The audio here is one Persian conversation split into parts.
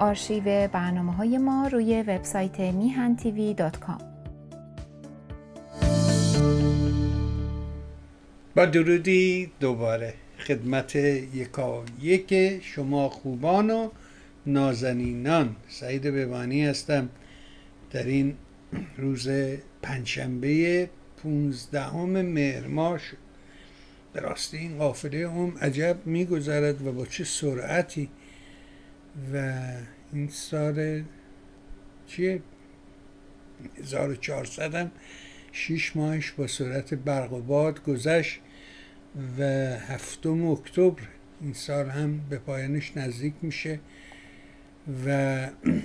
آرشیو برنامه‌های ما روی وبسایت mihantv.com. با درودی دوباره خدمت یکایک شما خوبان و نازنینان. سعید بهبانی هستم در این روز پنجشنبه 15 مهر ماه. به راستی این قافله عجب میگذرد و با چه سرعتی، و این سال چیه 1400 هم 6 ماهش با سرعت برق و باد گذشت و 7 اکتبر این سال هم به پایانش نزدیک میشه و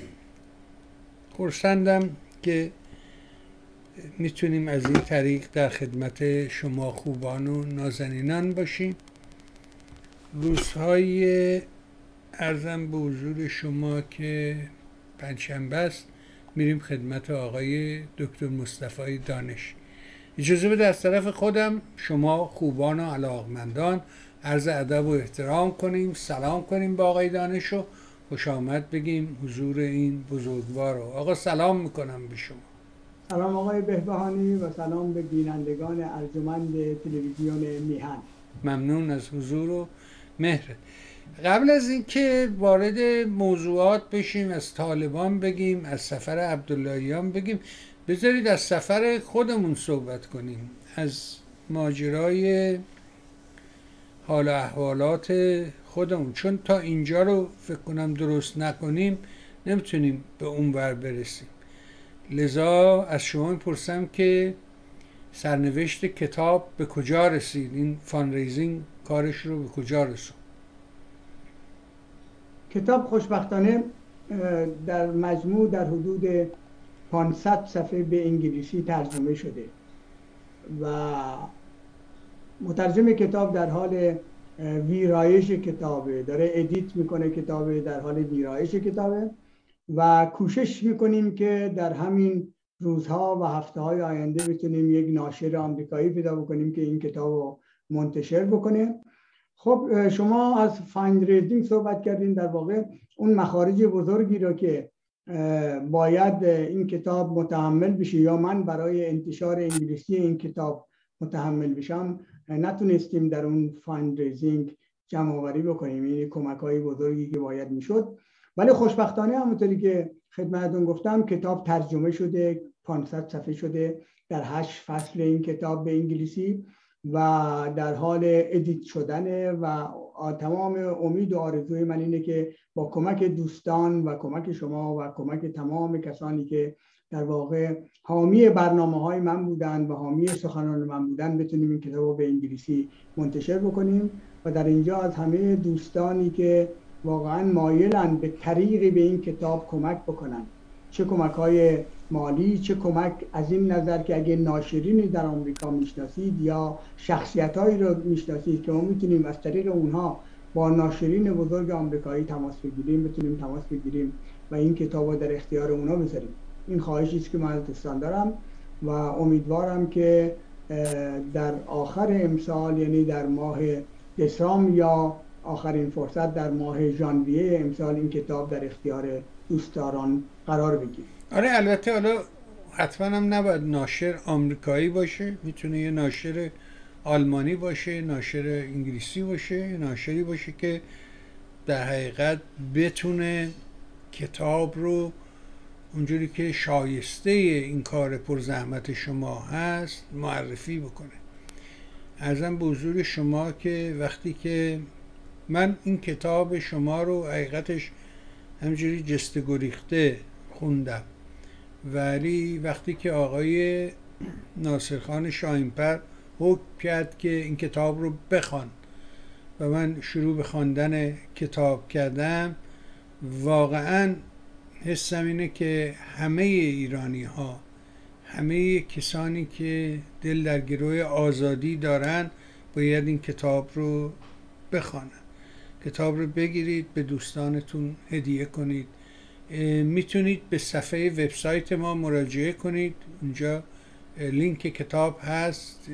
خرسندم که میتونیم از این طریق در خدمت شما خوبان و نازنینان باشیم. روزهای عرضم به حضور شما که پنجشنبه است میریم خدمت آقای دکتر مصطفی دانش. اجازه بده از طرف خودم شما خوبان و علاقمندان عرض ادب و احترام کنیم، سلام کنیم با آقای دانش و خوش آمد بگیم حضور این بزرگوار رو. آقا سلام میکنم به شما. سلام آقای بهبهانی و سلام به بینندگان ارجمند تلویزیون میهن. ممنون از حضور و مهر. قبل از اینکه وارد موضوعات بشیم، از طالبان بگیم، از سفر عبداللهیان بگیم، بذارید از سفر خودمون صحبت کنیم، از ماجرای حال و احوالات خودمون، چون تا اینجا رو فکر کنم درست نکنیم نمیتونیم به اون ور برسیم. لذا از شما میپرسم که سرنوشت کتاب به کجا رسید؟ این فاندریزینگ کارش رو به کجا رسون؟ کتاب خوشبختانه در مجموع در حدود 500 صفحه به انگلیسی ترجمه شده و مترجم کتاب در حال ویرایش کتابه، داره ادیت میکنه کتابه، در حال ویرایش کتابه و کوشش میکنیم که در همین روزها و هفته‌های آینده بتونیم یک ناشر آمریکایی پیدا بکنیم که این کتاب رو منتشر بکنه. خب شما از فاندریزینگ صحبت کردین، در واقع اون مخارج بزرگی رو که باید این کتاب متحمل بشه یا من برای انتشار انگلیسی این کتاب متحمل بشم نتونستیم در اون فاندریزینگ جمع آوری بکنیم. این کمک‌های بزرگی که باید میشد، ولی خوشبختانه همونطوری که خدمتتون گفتم کتاب ترجمه شده، 500 صفحه شده در 8 فصل این کتاب به انگلیسی و در حال ادیت شدنه و تمام امید و آرزوی من اینه که با کمک دوستان و کمک شما و کمک تمام کسانی که در واقع حامی برنامه‌های من بودن و حامی سخنان من بودن بتونیم این کتاب رو به انگلیسی منتشر بکنیم و در اینجا از همه دوستانی که واقعا مایلن به طریقی به این کتاب کمک بکنن، چه کمک‌های مالی، چه کمک از این نظر که اگه ناشرینی در آمریکا میشناسید یا شخصیت‌هایی رو میشناسید که ما میتونیم از طریق اونها با ناشرین بزرگ آمریکایی تماس بگیریم، بتونیم تماس بگیریم و این کتاب رو در اختیار اونها بذاریم. این خواهشی است که من از دوستان دارم و امیدوارم که در آخر امسال، یعنی در ماه دسامبر یا آخرین فرصت در ماه ژانویه امسال، این کتاب در اختیار دوستداران قرار بگیره. آره البته حالا حتما هم نباید ناشر آمریکایی باشه، میتونه یه ناشر آلمانی باشه، ناشر انگلیسی باشه، ناشری باشه که در حقیقت بتونه کتاب رو اونجوری که شایسته این کار پرزحمت شما هست معرفی بکنه. عرضم به حضور شما که وقتی که من این کتاب شما رو حقیقتش همجوری جسته گریخته خوندم، ولی وقتی که آقای ناصرخان شاهین‌پر حکم کرد که این کتاب رو بخوان و من شروع به خواندن کتاب کردم، واقعا حسم اینه که همه ایرانی ها، همه کسانی که دل در گروه آزادی دارن باید این کتاب رو بخوانن. کتاب رو بگیرید به دوستانتون هدیه کنید. میتونید به صفحه وبسایت ما مراجعه کنید، اونجا لینک کتاب هست،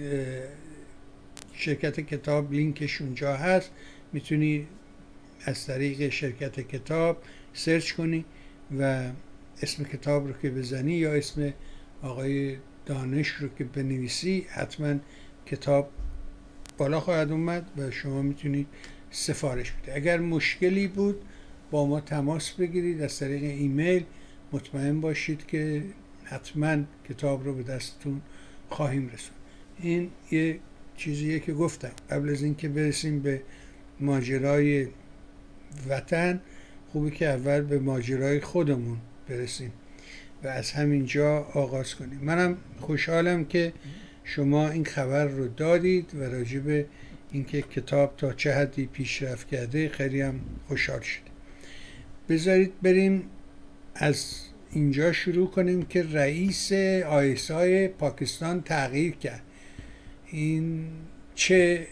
شرکت کتاب لینکش اونجا هست، میتونید از طریق شرکت کتاب سرچ کنی و اسم کتاب رو که بزنی یا اسم آقای دانش رو که بنویسی حتما کتاب بالا خواهد اومد و شما میتونید سفارش بدید. اگر مشکلی بود با ما تماس بگیرید از طریق ایمیل، مطمئن باشید که حتما کتاب رو به دستتون خواهیم رسوند. این یه چیزیه که گفتم قبل از اینکه برسیم به ماجرای وطن، خوبه که اول به ماجرای خودمون برسیم و از همینجا آغاز کنیم. منم خوشحالم که شما این خبر رو دادید و راجع به اینکه کتاب تا چه حدی پیشرفت کرده خیلی هم خوشحال شد. بذارید بریم از اینجا شروع کنیم که رئیس ISI پاکستان تغییر کرد. این چه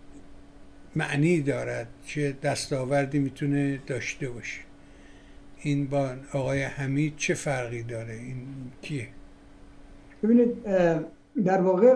معنی دارد؟ چه دستاوردی میتونه داشته باشه؟ این با آقای حمید چه فرقی داره؟ این کیه؟ ببینید، در واقع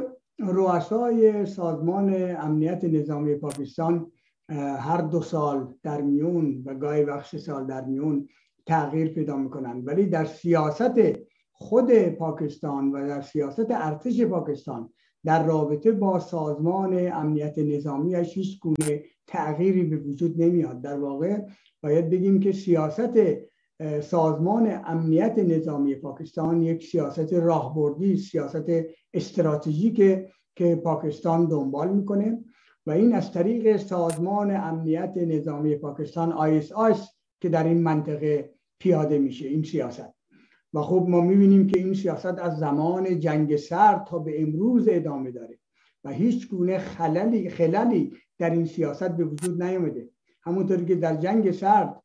رؤسای سازمان امنیت نظامی پاکستان هر 2 سال در میون و گاهی وقت 3 سال در میون تغییر پیدا میکنند، ولی در سیاست خود پاکستان و در سیاست ارتش پاکستان در رابطه با سازمان امنیت نظامی هیچ گونه تغییری به وجود نمیاد. در واقع باید بگیم که سیاست سازمان امنیت نظامی پاکستان یک سیاست راهبردی، سیاست استراتژیک که پاکستان دنبال میکنه و این از طریق سازمان امنیت نظامی پاکستان ISI که در این منطقه پیاده میشه این سیاست. و خب ما میبینیم که این سیاست از زمان جنگ سرد تا به امروز ادامه داره و هیچ گونه خللی در این سیاست به وجود نیامده. همونطوری که در جنگ سرد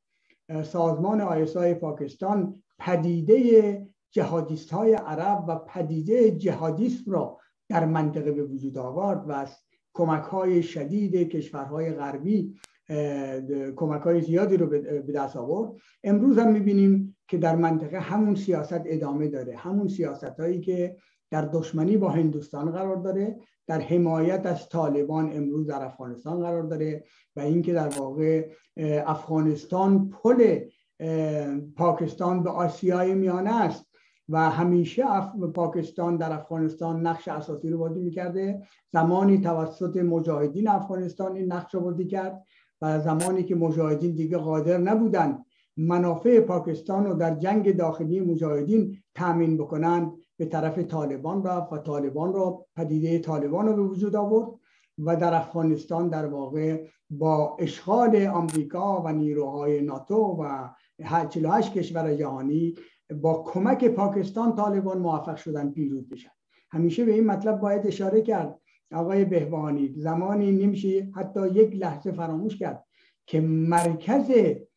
سازمان ISI پاکستان پدیده جهادیست های عرب و پدیده جهادیسم را در منطقه به وجود آورد و از کمک های شدید کشورهای غربی کمک های زیادی رو به دست آورد. امروز هم میبینیم که در منطقه همون سیاست ادامه داره، همون سیاست هایی که در دشمنی با هندوستان قرار داره، در حمایت از طالبان امروز در افغانستان قرار داره و اینکه در واقع افغانستان پل پاکستان به آسیای میانه است و همیشه پاکستان در افغانستان نقش اساسی رو بازی میکرده. زمانی توسط مجاهدین افغانستان این نقش رو بازی کرد و زمانی که مجاهدین دیگه قادر نبودند منافع پاکستان رو در جنگ داخلی مجاهدین تامین بکنند به طرف طالبان رفت و طالبان رو پدیده طالبان رو به وجود آورد و در افغانستان در واقع با اشغال آمریکا و نیروهای ناتو و 48 کشور جهانی با کمک پاکستان طالبان موفق شدن پیروز بشن. همیشه به این مطلب باید اشاره کرد آقای بهبهانی، زمانی نمیشه حتی یک لحظه فراموش کرد که مرکز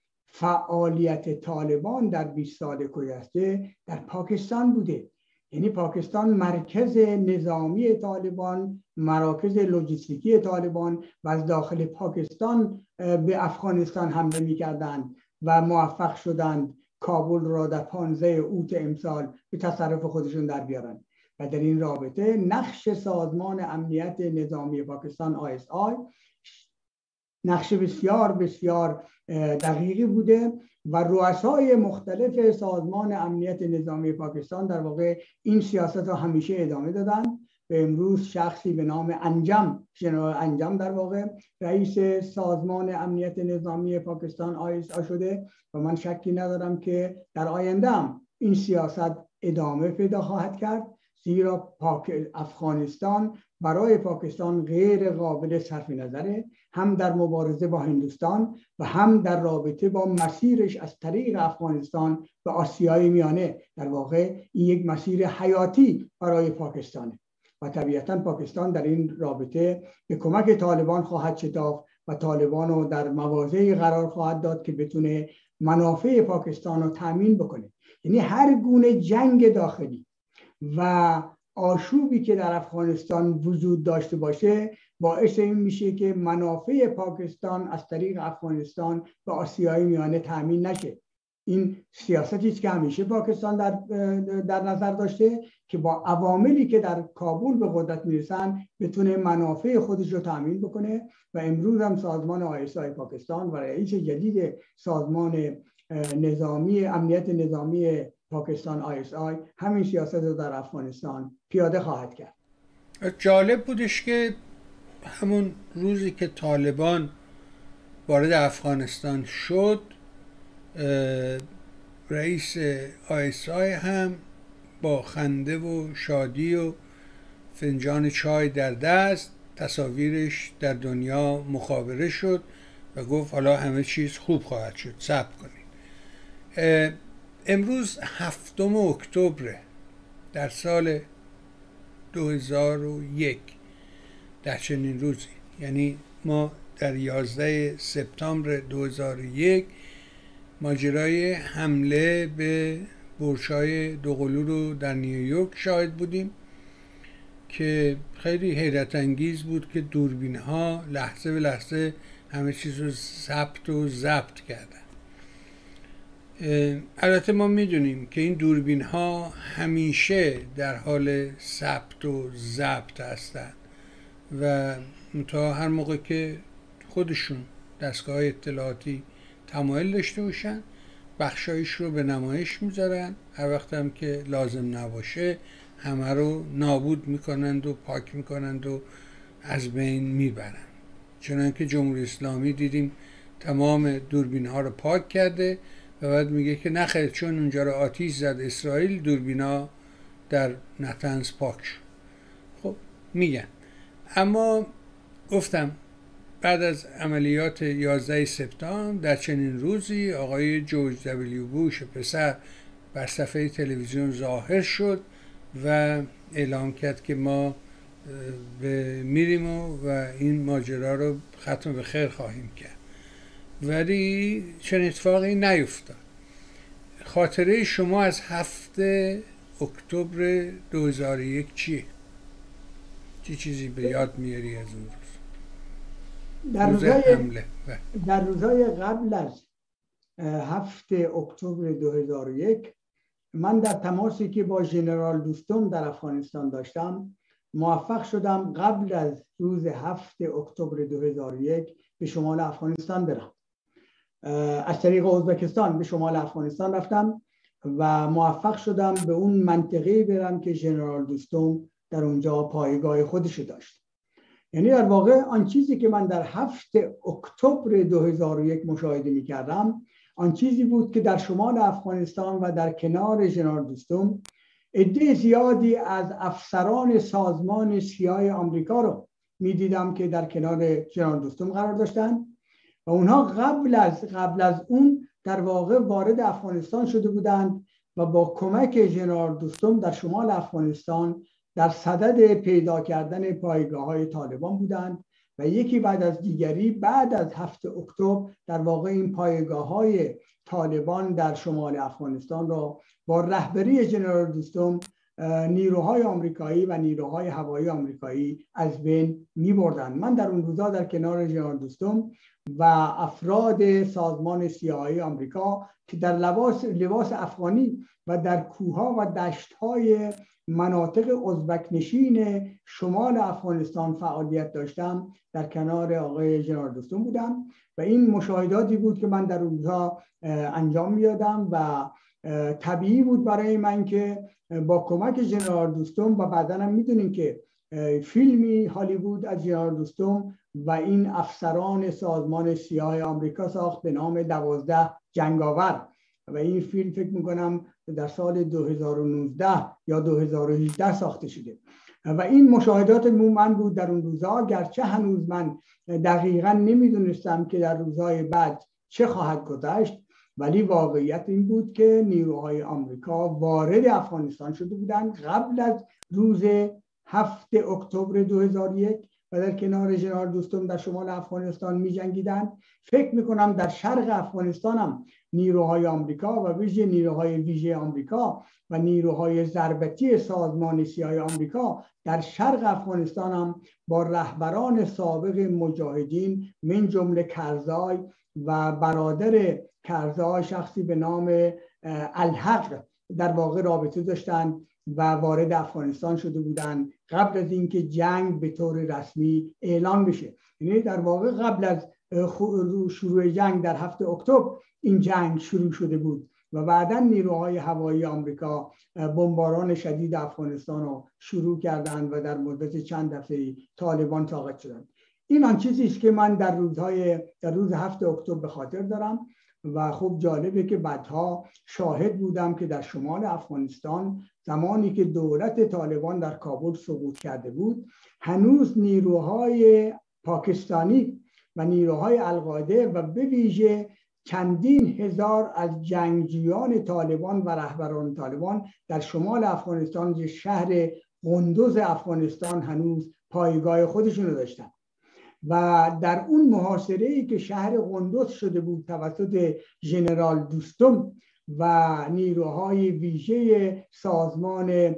فعالیت طالبان در 20 سال گذشته در پاکستان بوده. یعنی پاکستان مرکز نظامی طالبان، مراکز لوجستیکی طالبان و از داخل پاکستان به افغانستان حمله می‌کردند و موفق شدند کابل را در 15 اوت امسال به تصرف خودشون در بیارن. و در این رابطه نقش سازمان امنیت نظامی پاکستان ISI نقش بسیار بسیار دقیقی بوده و رؤسای مختلف سازمان امنیت نظامی پاکستان در واقع این سیاست را همیشه ادامه دادن. به امروز شخصی به نام انجم، ژنرال انجم در واقع رئیس سازمان امنیت نظامی پاکستان ISI شده و من شکی ندارم که در آینده هم این سیاست ادامه پیدا خواهد کرد، زیرا افغانستان برای پاکستان غیر قابل صرف نظره، هم در مبارزه با هندوستان و هم در رابطه با مسیرش از طریق افغانستان به آسیای میانه. در واقع این یک مسیر حیاتی برای پاکستانه و طبیعتا پاکستان در این رابطه به کمک طالبان خواهد شتافت و طالبان رو در مواضعی قرار خواهد داد که بتونه منافع پاکستان رو تامین بکنه. یعنی هر گونه جنگ داخلی و آشوبی که در افغانستان وجود داشته باشه باعث این میشه که منافع پاکستان از طریق افغانستان به آسیای میانه تامین نشه. این سیاستی است که همیشه پاکستان در نظر داشته که با عواملی که در کابل به قدرت میرسن بتونه منافع خودش رو تامین بکنه و امروز هم سازمان ISI پاکستان و رئیس جدید سازمان نظامی امنیت نظامی پاکستان ISI همین سیاست رو در افغانستان پیاده خواهد کرد. جالب بودش که همون روزی که طالبان وارد افغانستان شد، رئیس ISI هم با خنده و شادی و فنجان چای در دست تصاویرش در دنیا مخابره شد و گفت حالا همه چیز خوب خواهد شد، صبر کنید. امروز 7 اکتبر در سال 2001 در چنین روزی، یعنی ما در 11 سپتامبر 2001 ماجرای حمله به برج‌های دوقلو رو در نیویورک شاهد بودیم که خیلی حیرت انگیز بود که دوربین ها لحظه به لحظه همه چیز رو ثبت و ضبط کردن. البته ما میدونیم که این دوربین ها همیشه در حال ثبت و ضبط هستن و تا هر موقع که خودشون دستگاه اطلاعاتی تمایل داشته باشن بخشایش رو به نمایش میذارن، هر وقت هم که لازم نباشه همه رو نابود میکنند و پاک میکنند و از بین میبرند. چنانکه جمهوری اسلامی دیدیم تمام دوربین ها رو پاک کرده و بعد میگه که نخیر چون اونجا رو آتیش زد اسرائیل دوربین ها در نتنز پاک شد. خب میگن، اما گفتم بعد از عملیات 11 سپتامبر در چنین روزی آقای جورج دبلیو بوش پسر بر صفحه تلویزیون ظاهر شد و اعلام کرد که ما میریم و این ماجرا رو ختم به خیر خواهیم کرد، ولی چنین اتفاقی نیفتاد. خاطره شما از 7 اکتبر 2001 چیه؟ چه چیزی به یاد میاری از اون روز؟ در روزهای قبل از 7 اکتبر 2001 من در تماسی که با ژنرال دوستم در افغانستان داشتم موفق شدم قبل از روز 7 اکتبر 2001 به شمال افغانستان برم. از طریق ازبکستان به شمال افغانستان رفتم و موفق شدم به اون منطقه برم که ژنرال دوستم در اونجا پایگاه خودش داشت. یعنی در واقع آن چیزی که من در 7 اکتبر 2001 مشاهده می کردم آن چیزی بود که در شمال افغانستان و در کنار ژنرال دوستم عده زیادی از افسران سازمان سیای آمریکا رو می دیدم که در کنار ژنرال دوستم قرار داشتن و اونها قبل از اون در واقع وارد افغانستان شده بودند و با کمک ژنرال دوستم در شمال افغانستان در صدد پیدا کردن پایگاه‌های طالبان بودند و یکی بعد از دیگری بعد از 7 اکتبر در واقع این پایگاه‌های طالبان در شمال افغانستان را با رهبری ژنرال دوستم نیروهای آمریکایی و نیروهای هوایی آمریکایی از بین می‌بردند. من در اون روزا در کنار ژنرال دوستم و افراد سازمان سیاه‌ای آمریکا که در لباس افغانی و در کوه‌ها و دشت‌های مناطق ازبک نشین شمال افغانستان فعالیت داشتم در کنار آقای ژنرال دوستم بودم و این مشاهداتی بود که من در روزها انجام میدادم و طبیعی بود برای من که با کمک ژنرال دوستم و بعداً هم میدونیم که فیلمی هالیوود از ژنرال دوستم و این افسران سازمان سیاه آمریکا ساخت به نام 12 جنگاور و این فیلم فکر میکنم در سال 2019 یا 2018 ساخته شده و این مشاهدات من بود در اون روزها، گرچه هنوز من دقیقا نمیدونستم که در روزهای بعد چه خواهد گذشت، ولی واقعیت این بود که نیروهای آمریکا وارد افغانستان شده بودند قبل از روز 7 اکتبر 2001 و در کنار ژنرال دوستم در شمال افغانستان می جنگیدند. فکر میکنم در شرق افغانستان هم نیروهای آمریکا و نیروهای ویژه آمریکا و نیروهای ضربتی سازمان سیاه آمریکا در شرق افغانستان هم با رهبران سابق مجاهدین من جمله کرزای و برادر کرزای شخصی به نام الحق در واقع رابطه داشتند و وارد افغانستان شده بودند قبل از اینکه جنگ به طور رسمی اعلان بشه. یعنی در واقع قبل از شروع جنگ در 7 اکتبر این جنگ شروع شده بود و بعدا نیروهای هوایی آمریکا بمباران شدید افغانستان رو شروع کردند و در مدت چند هفته طالبان ساقط شدند. این آن چیزی است که من در روز 7 اکتبر به خاطر دارم و خوب جالبه که بعدها شاهد بودم که در شمال افغانستان زمانی که دولت طالبان در کابل سقوط کرده بود، هنوز نیروهای پاکستانی و نیروهای القاعده و به ویژه چندین هزار از جنگجویان طالبان و رهبران طالبان در شمال افغانستان، شهر قندوز افغانستان، هنوز پایگاه خودشون رو داشتن و در اون محاصره‌ای که شهر قندوز شده بود توسط ژنرال دوستم و نیروهای ویژه سازمان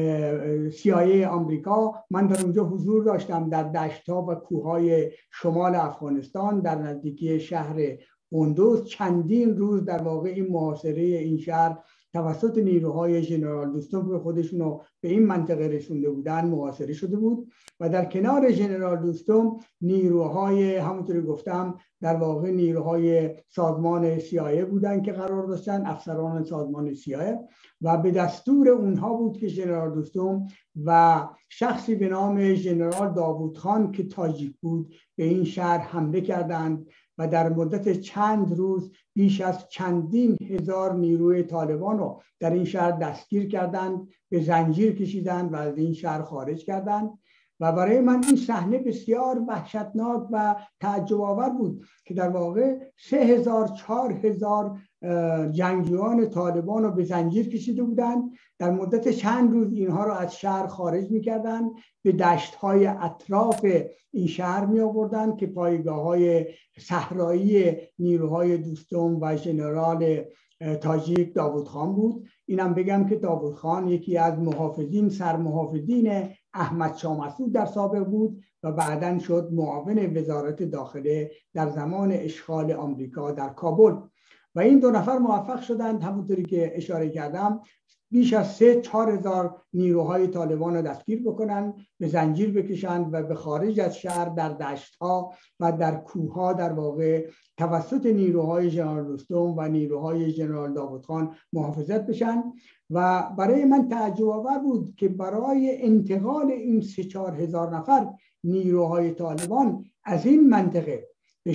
CIA آمریکا، من در اونجا حضور داشتم در دشت‌ها و کوههای شمال افغانستان در نزدیکی شهر قندوز. چندین روز در واقع این محاصره این شهر توسط نیروهای ژنرال دوستم که خودشون رو به این منطقه رسونده بودن محاصره شده بود و در کنار ژنرال دوستم نیروهای، همونطوری گفتم، در واقع نیروهای سازمان CIA بودن که قرار داشتن، افسران سازمان CIA، و به دستور اونها بود که ژنرال دوستم و شخصی به نام ژنرال داوود خان که تاجیک بود به این شهر حمله کردند و در مدت چند روز بیش از چندین هزار نیروی طالبان رو در این شهر دستگیر کردند، به زنجیر کشیدند و از این شهر خارج کردند. و برای من این صحنه بسیار وحشتناک و تعجب آور بود که در واقع 3000-4000 جنگجویان طالبان رو به زنجیر کشیده بودند. در مدت چند روز اینها رو از شهر خارج می‌کردند، به دشت‌های اطراف این شهر می‌آوردند که پایگاه‌های صحرایی نیروهای دوستم و ژنرال تاجیک داوود خان بود. اینم بگم که داوود خان یکی از سرمحافظین احمد شاه مسعود در سابق بود و بعداً شد معاون وزارت داخله در زمان اشغال آمریکا در کابل. و این دو نفر موفق شدند همونطوری که اشاره کردم بیش از 3-4 هزار نیروهای طالبان رو دستگیر بکنن، به زنجیر بکشند و به خارج از شهر در دشت‌ها و در کوه‌ها در واقع توسط نیروهای ژنرال دوستم و نیروهای ژنرال داوود خان محافظت بشن. و برای من تعجب آور بود که برای انتقال این 3-4 هزار نفر نیروهای طالبان از این منطقه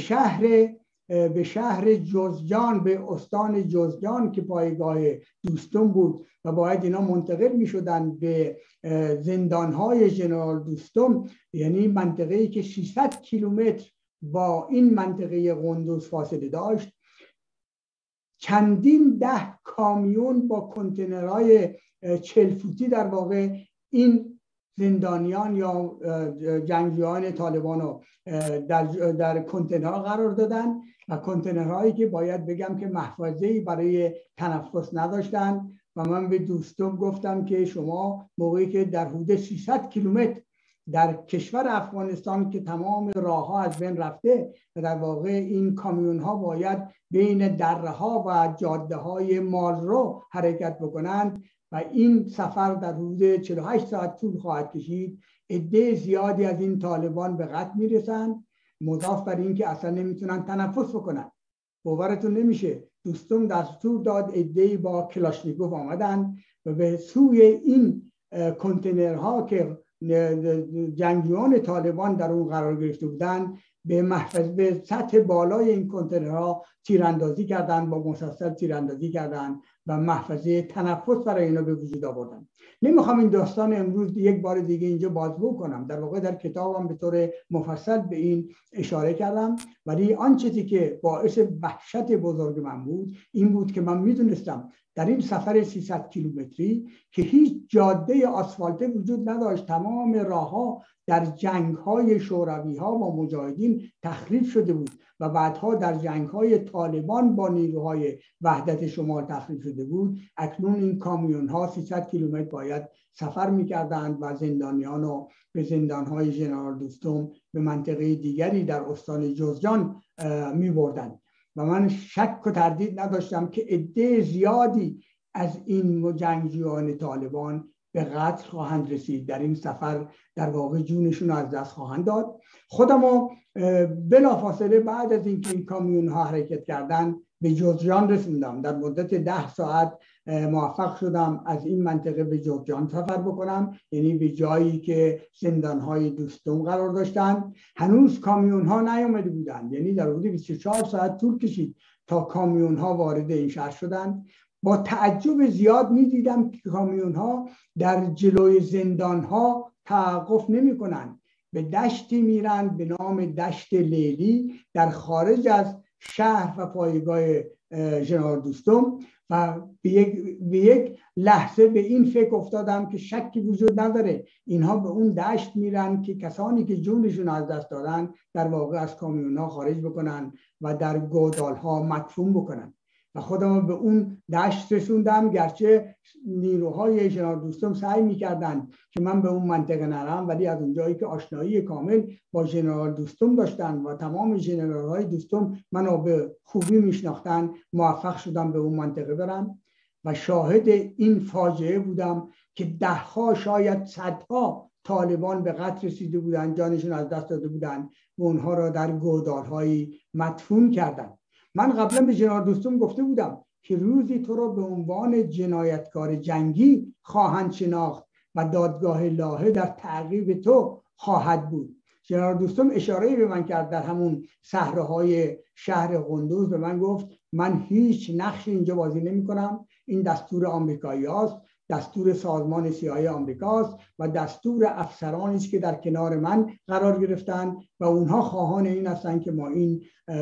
به شهر جوزجان، به استان جوزجان که پایگاه دوستم بود و باید اینا منتقل می شدن به زندانهای ژنرال دوستم، یعنی منطقه‌ای که 600 کیلومتر با این منطقه قندوز فاصله داشت، چندین 10 کامیون با کنتینرهای 40 فوتی در واقع این زندانیان یا جنگجویان طالبان رو در کنتینرها قرار دادن و کنتینرهایی که باید بگم که محفظه‌ای برای تنفس نداشتن. و من به دوستم گفتم که شما موقعی که در حدود 300 کیلومتر در کشور افغانستان که تمام راه‌ها از بین رفته و در واقع این کامیون‌ها باید بین دره‌ها و جاده‌های مالرو حرکت بکنند و این سفر در حدود 48 ساعت طول خواهد کشید، عده زیادی از این طالبان به قتل میرسند، مضاف بر این که اصلا نمیتونن تنفس بکنن. باورتون نمیشه دوستم دستور داد عده‌ای با کلاشنیکوف آمدن و به سوی این کنتینرها که جنگجویان طالبان در اون قرار گرفته بودن به سطح بالای این کنتینرها تیراندازی کردن، با مسلسل تیراندازی کردن و محفظه تنفس برای اینا به وجود آوردن. نمیخوام این داستان امروز یک بار دیگه اینجا بازگو کنم، در واقع در کتابم به طور مفصل به این اشاره کردم، ولی آن چیزی که باعث وحشت بزرگ من بود این بود که من میدونستم در این سفر 300 کیلومتری که هیچ جاده آسفالته وجود نداشت، تمام راهها در جنگ‌های شوروی‌ها با مجاهدین تخریب شده بود و بعدها در جنگ‌های طالبان با نیروهای وحدت شمال تخریب شده بود. اکنون این کامیون‌ها 300 کیلومتر باید سفر می‌کردند و زندانیان رو به زندان‌های ژنرال دوستم به منطقه دیگری در استان جوزجان می‌بردند و من شک و تردید نداشتم که عده زیادی از این جنگجویان طالبان به قتل خواهند رسید، در این سفر در واقع جونشون از دست خواهند داد. خودمو بلافاصله بعد از اینکه این کامیون ها حرکت کردن به جوزجان رسوندم. در مدت 10 ساعت موفق شدم از این منطقه به جوزجان سفر بکنم، یعنی به جایی که زندانهای دوستم قرار داشتند. هنوز کامیون ها نیامده بودند، یعنی در حدود 24 ساعت طول کشید تا کامیون ها وارد این شهر شدند. با تعجب زیاد می‌دیدم که کامیون ها در جلوی زندان ها توقف نمی‌کنند، به دشتی میرند به نام دشت لیلی در خارج از شهر و پایگاه ژنرال دوستم و به یک لحظه به این فکر افتادم که شکی وجود نداره اینها به اون دشت میرن که کسانی که جونشون از دست دادن در واقع از کامیون ها خارج بکنن و در گودال ها مدفون بکنن. و خودم به اون دشت رسوندم، گرچه نیروهای ژنرال دوستم سعی میکردن که من به اون منطقه نرم، ولی از اونجایی که آشنایی کامل با ژنرال دوستم داشتن و تمام ژنرال های دوستم منو به خوبی میشناختن، موفق شدم به اون منطقه برم و شاهد این فاجعه بودم که 10 شاید 100 طالبان به قتل رسیده بودن، جانشون از دست داده بودن و اونها را در گودال‌هایی مدفون کردن. من قبلا به ژنرال دوستم گفته بودم که روزی تو را به عنوان جنایتکار جنگی خواهند شناخت و دادگاه لاهه در تعقیب تو خواهد بود. ژنرال دوستم اشاره‌ای به من کرد در همون صحراهای شهر قندوز، به من گفت من هیچ نقشی اینجا بازی نمی‌کنم، این دستور آمریکایی‌هاست، دستور سازمان CIA آمریکاست و دستور افسرانی است که در کنار من قرار گرفتن و اونها خواهان این هستن که ما این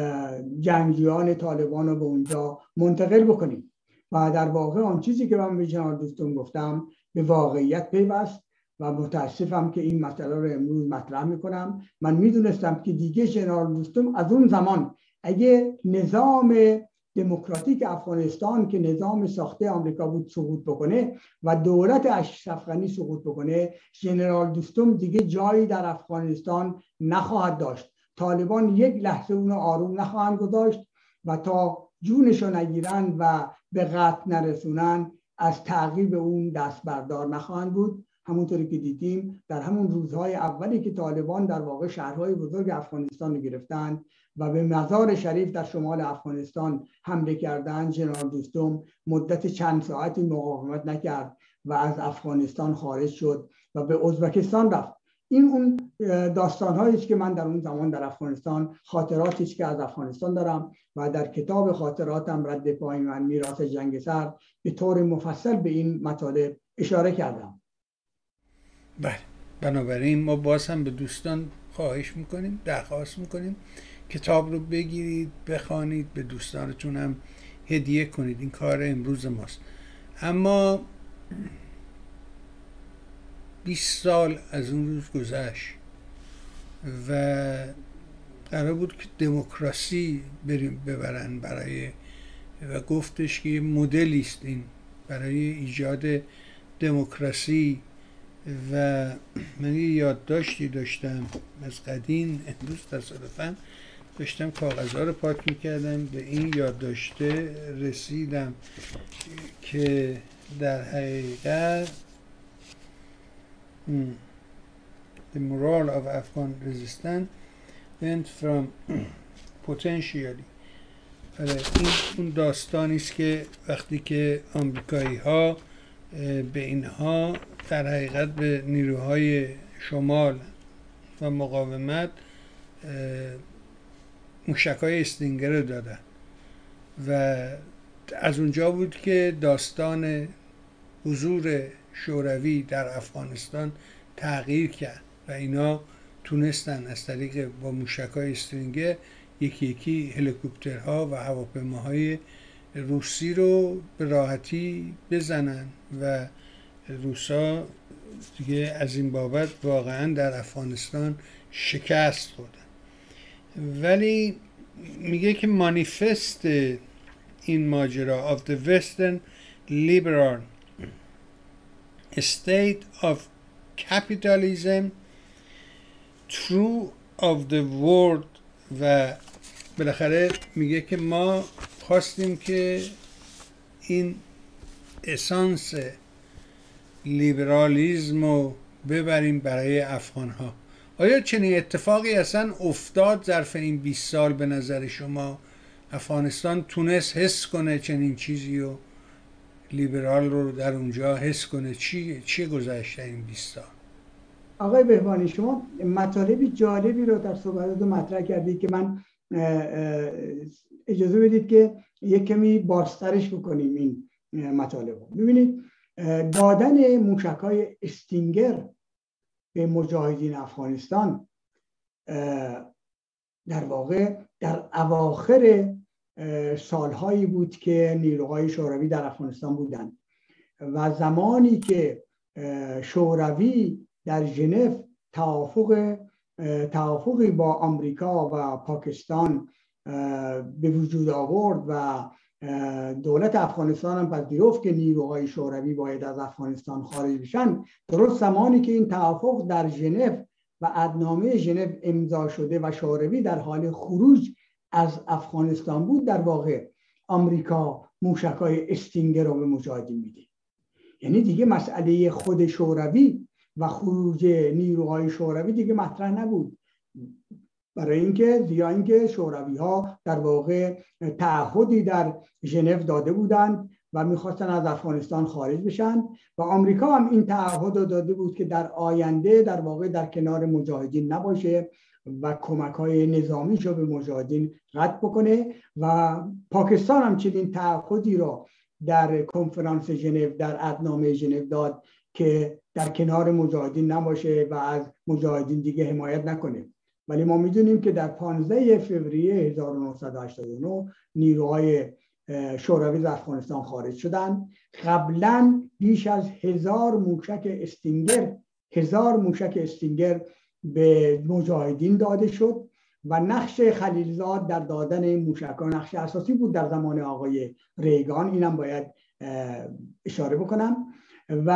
جنگجویان طالبان رو به اونجا منتقل بکنیم. و در واقع آن چیزی که من به ژنرال دوستم گفتم به واقعیت پیوست و متاسفم که این مسئله رو امروز مطرح میکنم. من میدونستم که دیگه ژنرال دوستم از اون زمان اگه نظام دموکراتیک افغانستان که نظام ساخته آمریکا بود سقوط بکنه و دولت اشرف غنی سقوط بکنه، ژنرال دوستم دیگه جایی در افغانستان نخواهد داشت. طالبان یک لحظه اونو آروم نخواهند گذاشت و تا جونشو نگیرن و به قتل نرسونن از تعقیب اون دست بردار نخواهند بود. همونطوری که دیدیم در همون روزهای اولی که طالبان در واقع شهرهای بزرگ افغانستان رو گرفتن و به مزار شریف در شمال افغانستان حمله کردند، ژنرال دوستم مدت چند ساعتی مقاومت نکرد و از افغانستان خارج شد و به ازبکستان رفت. این اون داستان‌هایی است که من در اون زمان در افغانستان، خاطراتی است که از افغانستان دارم و در کتاب خاطراتم رد پای من میراث جنگ سرد به طور مفصل به این مطالب اشاره کردم. بله، بنابراین ما باز هم به دوستان خواهش میکنیم، درخواست میکنیم کتاب رو بگیرید، بخوانید، به دوستانتون هم هدیه کنید. این کار امروز ماست. اما 20 سال از اون روز گذشت و قرار بود که دموکراسی ببرن برای و گفتش که مدلی است این برای ایجاد دموکراسی. و من یه یادداشتی داشتم از قدیم، امروز تصادفاً داشتم کاغذها رو پاک میکردم به این یادداشته رسیدم که در حقیقت The moral of Afghan resistance went from potentially اون داستانی است که وقتی که آمریکایی ها به اینها در حقیقت به نیروهای شمال و مقاومت موشک‌های استینگر رو دادن و از اونجا بود که داستان حضور شوروی در افغانستان تغییر کرد و اینا تونستن از طریق با موشک‌های استینگر یکی یکی هلیکوپترها و هواپیماهای روسی رو به راحتی بزنن و روسا دیگه از این بابت واقعا در افغانستان شکست خوردن. ولی میگه که مانیفست این ماجرا of the Western liberal state of capitalism true of the world و بالاخره میگه که ما خواستیم که این اسانس لیبرالیزم رو ببریم برای افغانها. آیا چنین اتفاقی اصلا افتاد ظرف این 20 سال به نظر شما؟ افغانستان تونست حس کنه چنین چیزی و لیبرال رو در اونجا حس کنه؟ چی گذشته این 20 سال؟ آقای بهبانی، شما مطالبی جالبی رو در صحبتاتون مطرح کردید که من اجازه بدید که یک کمی بازترش بکنیم این مطالب رو. ببینید، دادن موشک‌های استینگر به مجاهدین افغانستان در واقع در اواخر سالهایی بود که نیروهای شوروی در افغانستان بودند و زمانی که شوروی در ژنو توافقی با آمریکا و پاکستان به وجود آورد و دولت افغانستان هم پذیرفت که نیروهای شوروی باید از افغانستان خارج بشن، درست زمانی که این توافق در ژنو و عهدنامه ژنو امضا شده و شوروی در حال خروج از افغانستان بود، در واقع آمریکا موشک‌های استینگر رو به مجاهدین میده. یعنی دیگه مسئله خود شوروی و خروج نیروهای شوروی دیگه مطرح نبود، برای اینکه شوروی ها در واقع تعهدی در ژنو داده بودند و میخواستن از افغانستان خارج بشن و آمریکا هم این تعهد رو داده بود که در آینده در واقع در کنار مجاهدین نباشه و کمک‌های نظامیشو به مجاهدین رد بکنه و پاکستان هم چنین تعهدی رو در کنفرانس ژنو، در عهدنامه ژنو داد که در کنار مجاهدین نباشه و از مجاهدین دیگه حمایت نکنه. ولی ما میدونیم که در 15 فوریه 1989 نیروهای شوروی از افغانستان خارج شدند. قبلا بیش از 1000 موشک استینگر به مجاهدین داده شد و نقش خلیلزاد در دادن این موشک‌ها نقش اساسی بود در زمان آقای ریگان، اینم باید اشاره بکنم. و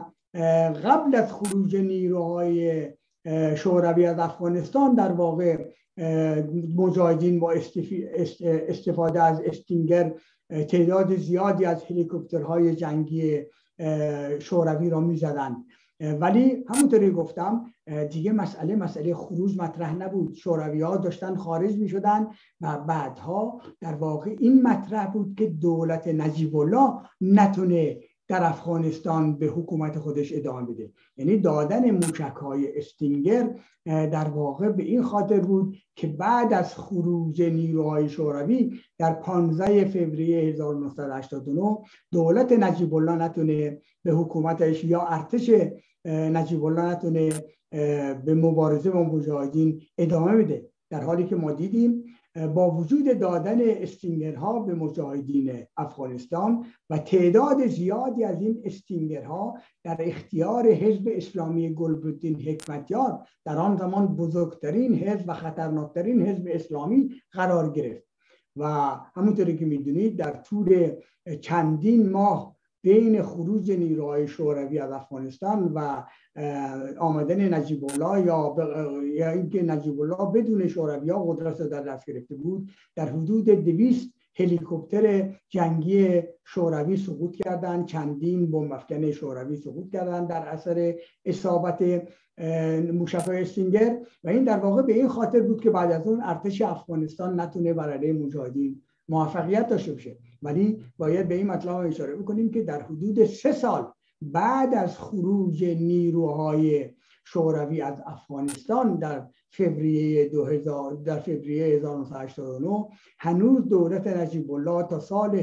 قبل از خروج نیروهای شوروی از افغانستان در واقع مجاهدین با استفاده از استینگر تعداد زیادی از هلیکوپترهای جنگی شوروی را می‌زدند، ولی همونطوری گفتم دیگه مسئله خروج مطرح نبود. شوروی‌ها داشتن خارج می‌شدن و بعدها در واقع این مطرح بود که دولت نجیب الله نتونه در افغانستان به حکومت خودش ادامه بده. یعنی دادن موشک‌های استینگر در واقع به این خاطر بود که بعد از خروج نیروهای شوروی در 15 فوریه 1989 دولت نجیب الله نتونه به حکومتش یا ارتش نجیب الله نتونه به مبارزه با مجاهدین ادامه بده، در حالی که ما دیدیم با وجود دادن استینگرها به مجاهدین افغانستان و تعداد زیادی از این استینگرها در اختیار حزب اسلامی گلبدین حکمتیار، در آن زمان بزرگترین حزب و خطرناکترین حزب اسلامی قرار گرفت و همونطوری که میدونید در طول چندین ماه بین خروج نیروهای شوروی از افغانستان و آمدن نجیب الله یا اینکه نجیب الله بدون شوروی‌ها قدرت را در دست گرفته بود، در حدود 200 هلیکوپتر جنگی شوروی سقوط کردند، چندین بمب افکن شوروی سقوط کردند در اثر اصابت موشک‌های استینگر و این در واقع به این خاطر بود که بعد از اون ارتش افغانستان نتونه بر علیه مجاهدین موفقیت داشته باشه. ولی باید به این مطلب اشاره بکنیم که در حدود 3 سال بعد از خروج نیروهای شوروی از افغانستان در فوریه 1989 هنوز دولت نجیب الله تا سال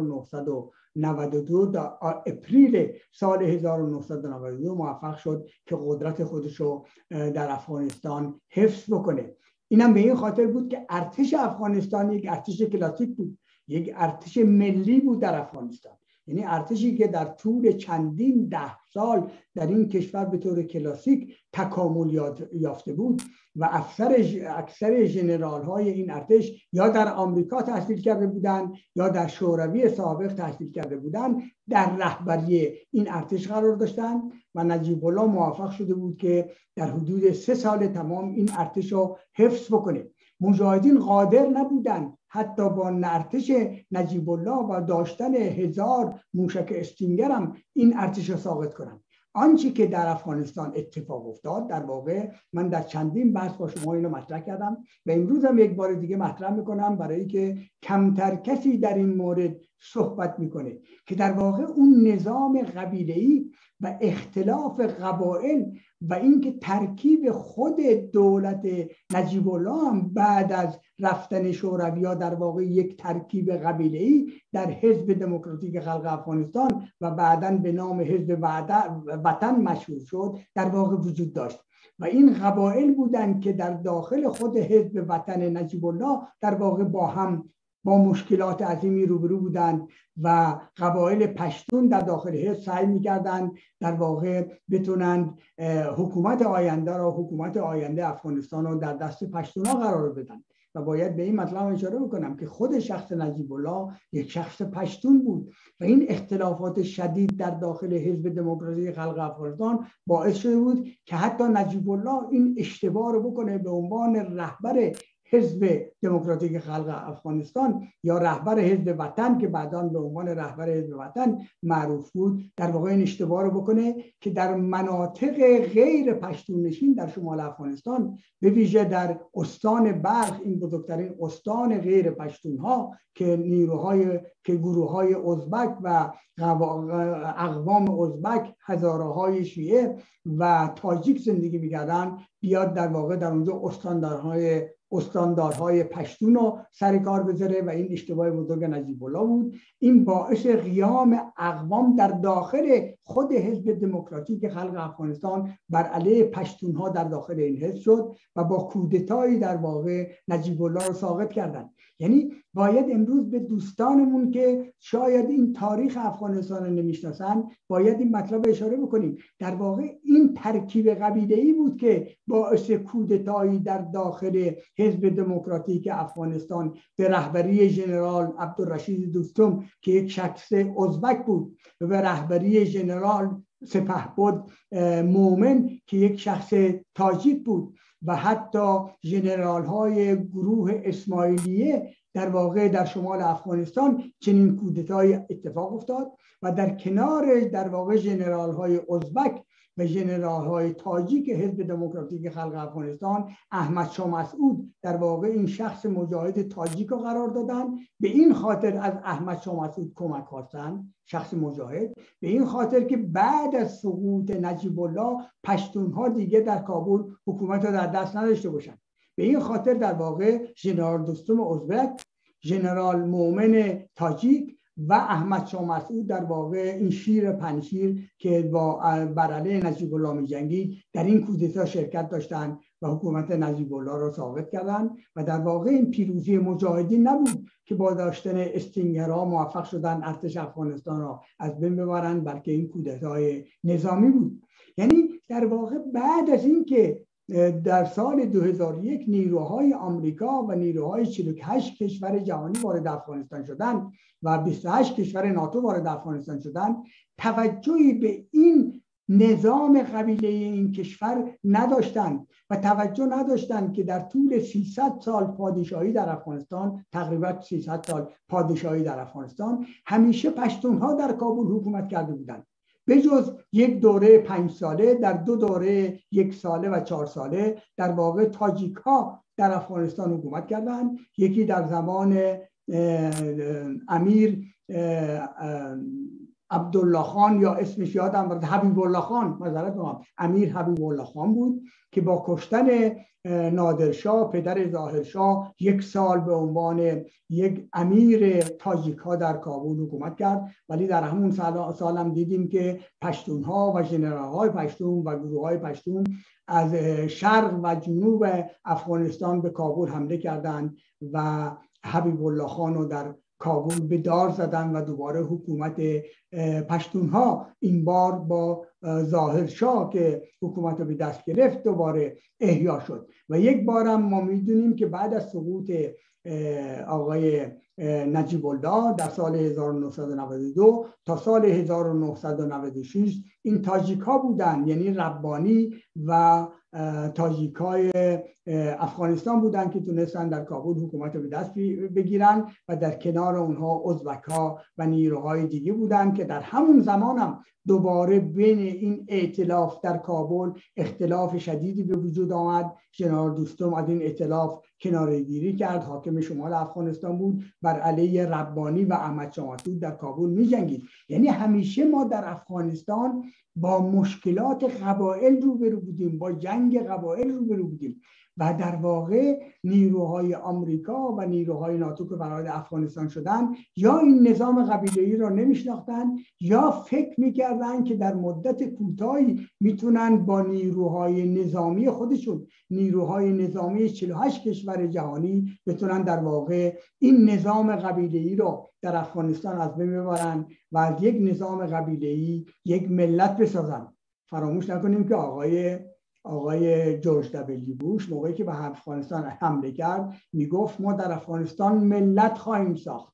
1992 تا اپریل سال 1992 موفق شد که قدرت خودشو در افغانستان حفظ بکنه. اینم به این خاطر بود که ارتش افغانستان یک ارتش کلاسیک بود، یک ارتش ملی بود در افغانستان. یعنی ارتشی که در طول چندین 10 سال در این کشور به طور کلاسیک تکامل یافته بود و اکثر ژنرال های این ارتش یا در آمریکا تحصیل کرده بودند یا در شوروی سابق تحصیل کرده بودند، در رهبری این ارتش قرار داشتند و نجیب الله موفق شده بود که در حدود 3 سال تمام این ارتش رو حفظ بکنه. مجاهدین قادر نبودند حتی با ارتش نجیب الله و داشتن 1000 موشک استینگر هم این ارتش رو ساقط کنند. آنچه که در افغانستان اتفاق افتاد، در واقع من در چندین بحث با شما اینو مطرح کردم و امروز هم یک بار دیگه مطرح میکنم برای که کمتر کسی در این مورد صحبت میکنه، که در واقع اون نظام قبیله‌ای و اختلاف قبایل و اینکه ترکیب خود دولت نجیب الله هم بعد از رفتن شوروی‌ها در واقع یک ترکیب قبیله‌ای در حزب دموکراتیک خلق افغانستان و بعداً به نام حزب وطن مشهور شد در واقع وجود داشت و این قبایل بودند که در داخل خود حزب وطن نجیب الله در واقع با مشکلات عظیمی روبرو بودند و قبایل پشتون در داخل حزب سعی می‌کردند در واقع بتونند حکومت آینده افغانستان رو در دست پشتون‌ها قرار بدن و باید به این مطلب اشاره بکنم که خود شخص نجیب الله یک شخص پشتون بود و این اختلافات شدید در داخل حزب دموکراتیک خلق افغانستان باعث شده بود که حتی نجیب الله این اشتباه رو بکنه به عنوان رهبر حزب دموکراتیک خلق افغانستان یا رهبر حزب وطن که بعداً به عنوان رهبر حزب وطن معروف بود، در واقع این اشتباه رو بکنه که در مناطق غیر پشتون نشین در شمال افغانستان، به ویژه در استان بلخ، این بزرگترین استان غیر پشتون ها که گروه های ازبک و اقوام ازبک، هزاره های شیعه و تاجیک زندگی می‌کردن، بیاد در واقع در اونجا استاندارهای پشتون رو سر کار بذاره و این اشتباه بزرگ نجیب الله بود. این باعث قیام اقوام در داخل خود حزب دموکراتیک خلق افغانستان بر علیه پشتونها در داخل این حزب شد و با کودتایی در واقع نجیب الله رو ساقط کردن. یعنی باید امروز به دوستانمون که شاید این تاریخ افغانستان رو نمیشناسن باید این مطلب اشاره بکنیم. در واقع این ترکیب قبیله‌ای بود که باعث کودتایی در داخل حزب دموکراتیک افغانستان به رهبری ژنرال عبدالرشید دوستم که یک شخص ازبک بود و به رهبری ژنرال سپهبد مومن که یک شخص تاجیک بود و حتی ژنرال های گروه اسماعیلیه در واقع در شمال افغانستان چنین کودتای اتفاق افتاد و در کنار در واقع ژنرال های ازبک و ژنرال های تاجیک حزب دموکراتیک خلق افغانستان، احمد شاه مسعود در واقع این شخص مجاهد تاجیک رو قرار دادن. به این خاطر از احمد شاه مسعود کمک خواستن، شخص مجاهد، به این خاطر که بعد از سقوط نجیب الله پشتونها دیگه در کابل حکومت رو در دست نداشته باشن. به این خاطر در واقع ژنرال دوستم ازبک، ژنرال مومن تاجیک و احمد شاه مسعود در واقع این شیر پنشیر که بر علیه نجیب الله می جنگید در این کودتا شرکت داشتند و حکومت نجیب الله را ساقط کردند و در واقع این پیروزی مجاهدین نبود که با داشتن استینگرها موفق شدن ارتش افغانستان را از بین ببرند، بلکه این کودتای نظامی بود. یعنی در واقع بعد از این که در سال 2001 نیروهای آمریکا و نیروهای 48 کشور جهانی وارد افغانستان شدند و 28 کشور ناتو وارد افغانستان شدند، توجهی به این نظام قبیله این کشور نداشتند و توجه نداشتند که در طول 300 سال پادشاهی در افغانستان، تقریبا 300 سال پادشاهی در افغانستان، همیشه پشتونها در کابل حکومت کرده بودند. به جز یک دوره 5 ساله، در 2 دوره 1 ساله و 4 ساله در واقع تاجیک ها در افغانستان حکومت کردند. یکی در زمان امیر عبدالله خان یا اسمش یادم برد، حبیب الله خان، معذرت میخوام، امیر حبیب الله خان بود که با کشتن نادرشاه پدر ظاهرشاه 1 سال به عنوان یک امیر تاجیک ها در کابل حکومت کرد. ولی در همون سال هم دیدیم که پشتون ها و ژنرال های پشتون و گروه های پشتون از شرق و جنوب افغانستان به کابل حمله کردند و حبیب الله خان رو در کابل به دار زدن و دوباره حکومت پشتونها این بار با ظاهرشاه که حکومت رو به دست گرفت دوباره احیا شد. و یک بار هم ما میدونیم که بعد از سقوط آقای نجیب الله در سال 1992 تا سال 1996 این تاجیک ها بودن، یعنی ربانی و تاجیکای افغانستان بودن که تونستن در کابل حکومت رو به دست بگیرن و در کنار اونها ازبک‌ها و نیروهای دیگه بودن که در همون زمان هم دوباره بین این ائتلاف در کابل اختلاف شدیدی به وجود آمد. ژنرال دوستم از این ائتلاف کناره‌گیری کرد، حاکم شمال افغانستان بود، بر علیه ربانی و احمد شاه مسعود در کابل می‌جنگید. یعنی همیشه ما در افغانستان با مشکلات قبایل روبرو بودیم، با جنگ قبایل روبرو بودیم و در واقع نیروهای آمریکا و نیروهای ناتو که وارد افغانستان شدن یا این نظام قبیله‌ای را نمیشناختن یا فکر میکردن که در مدت کوتاهی میتونن با نیروهای نظامی خودشون، نیروهای نظامی 48 کشور جهانی، بتونن در واقع این نظام قبیله‌ای را در افغانستان از بین ببرن و از یک نظام قبیله‌ای یک ملت بسازن. فراموش نکنیم که آقای جورج دبلیو بوش موقعی که به افغانستان حمله کرد میگفت ما در افغانستان ملت خواهیم ساخت.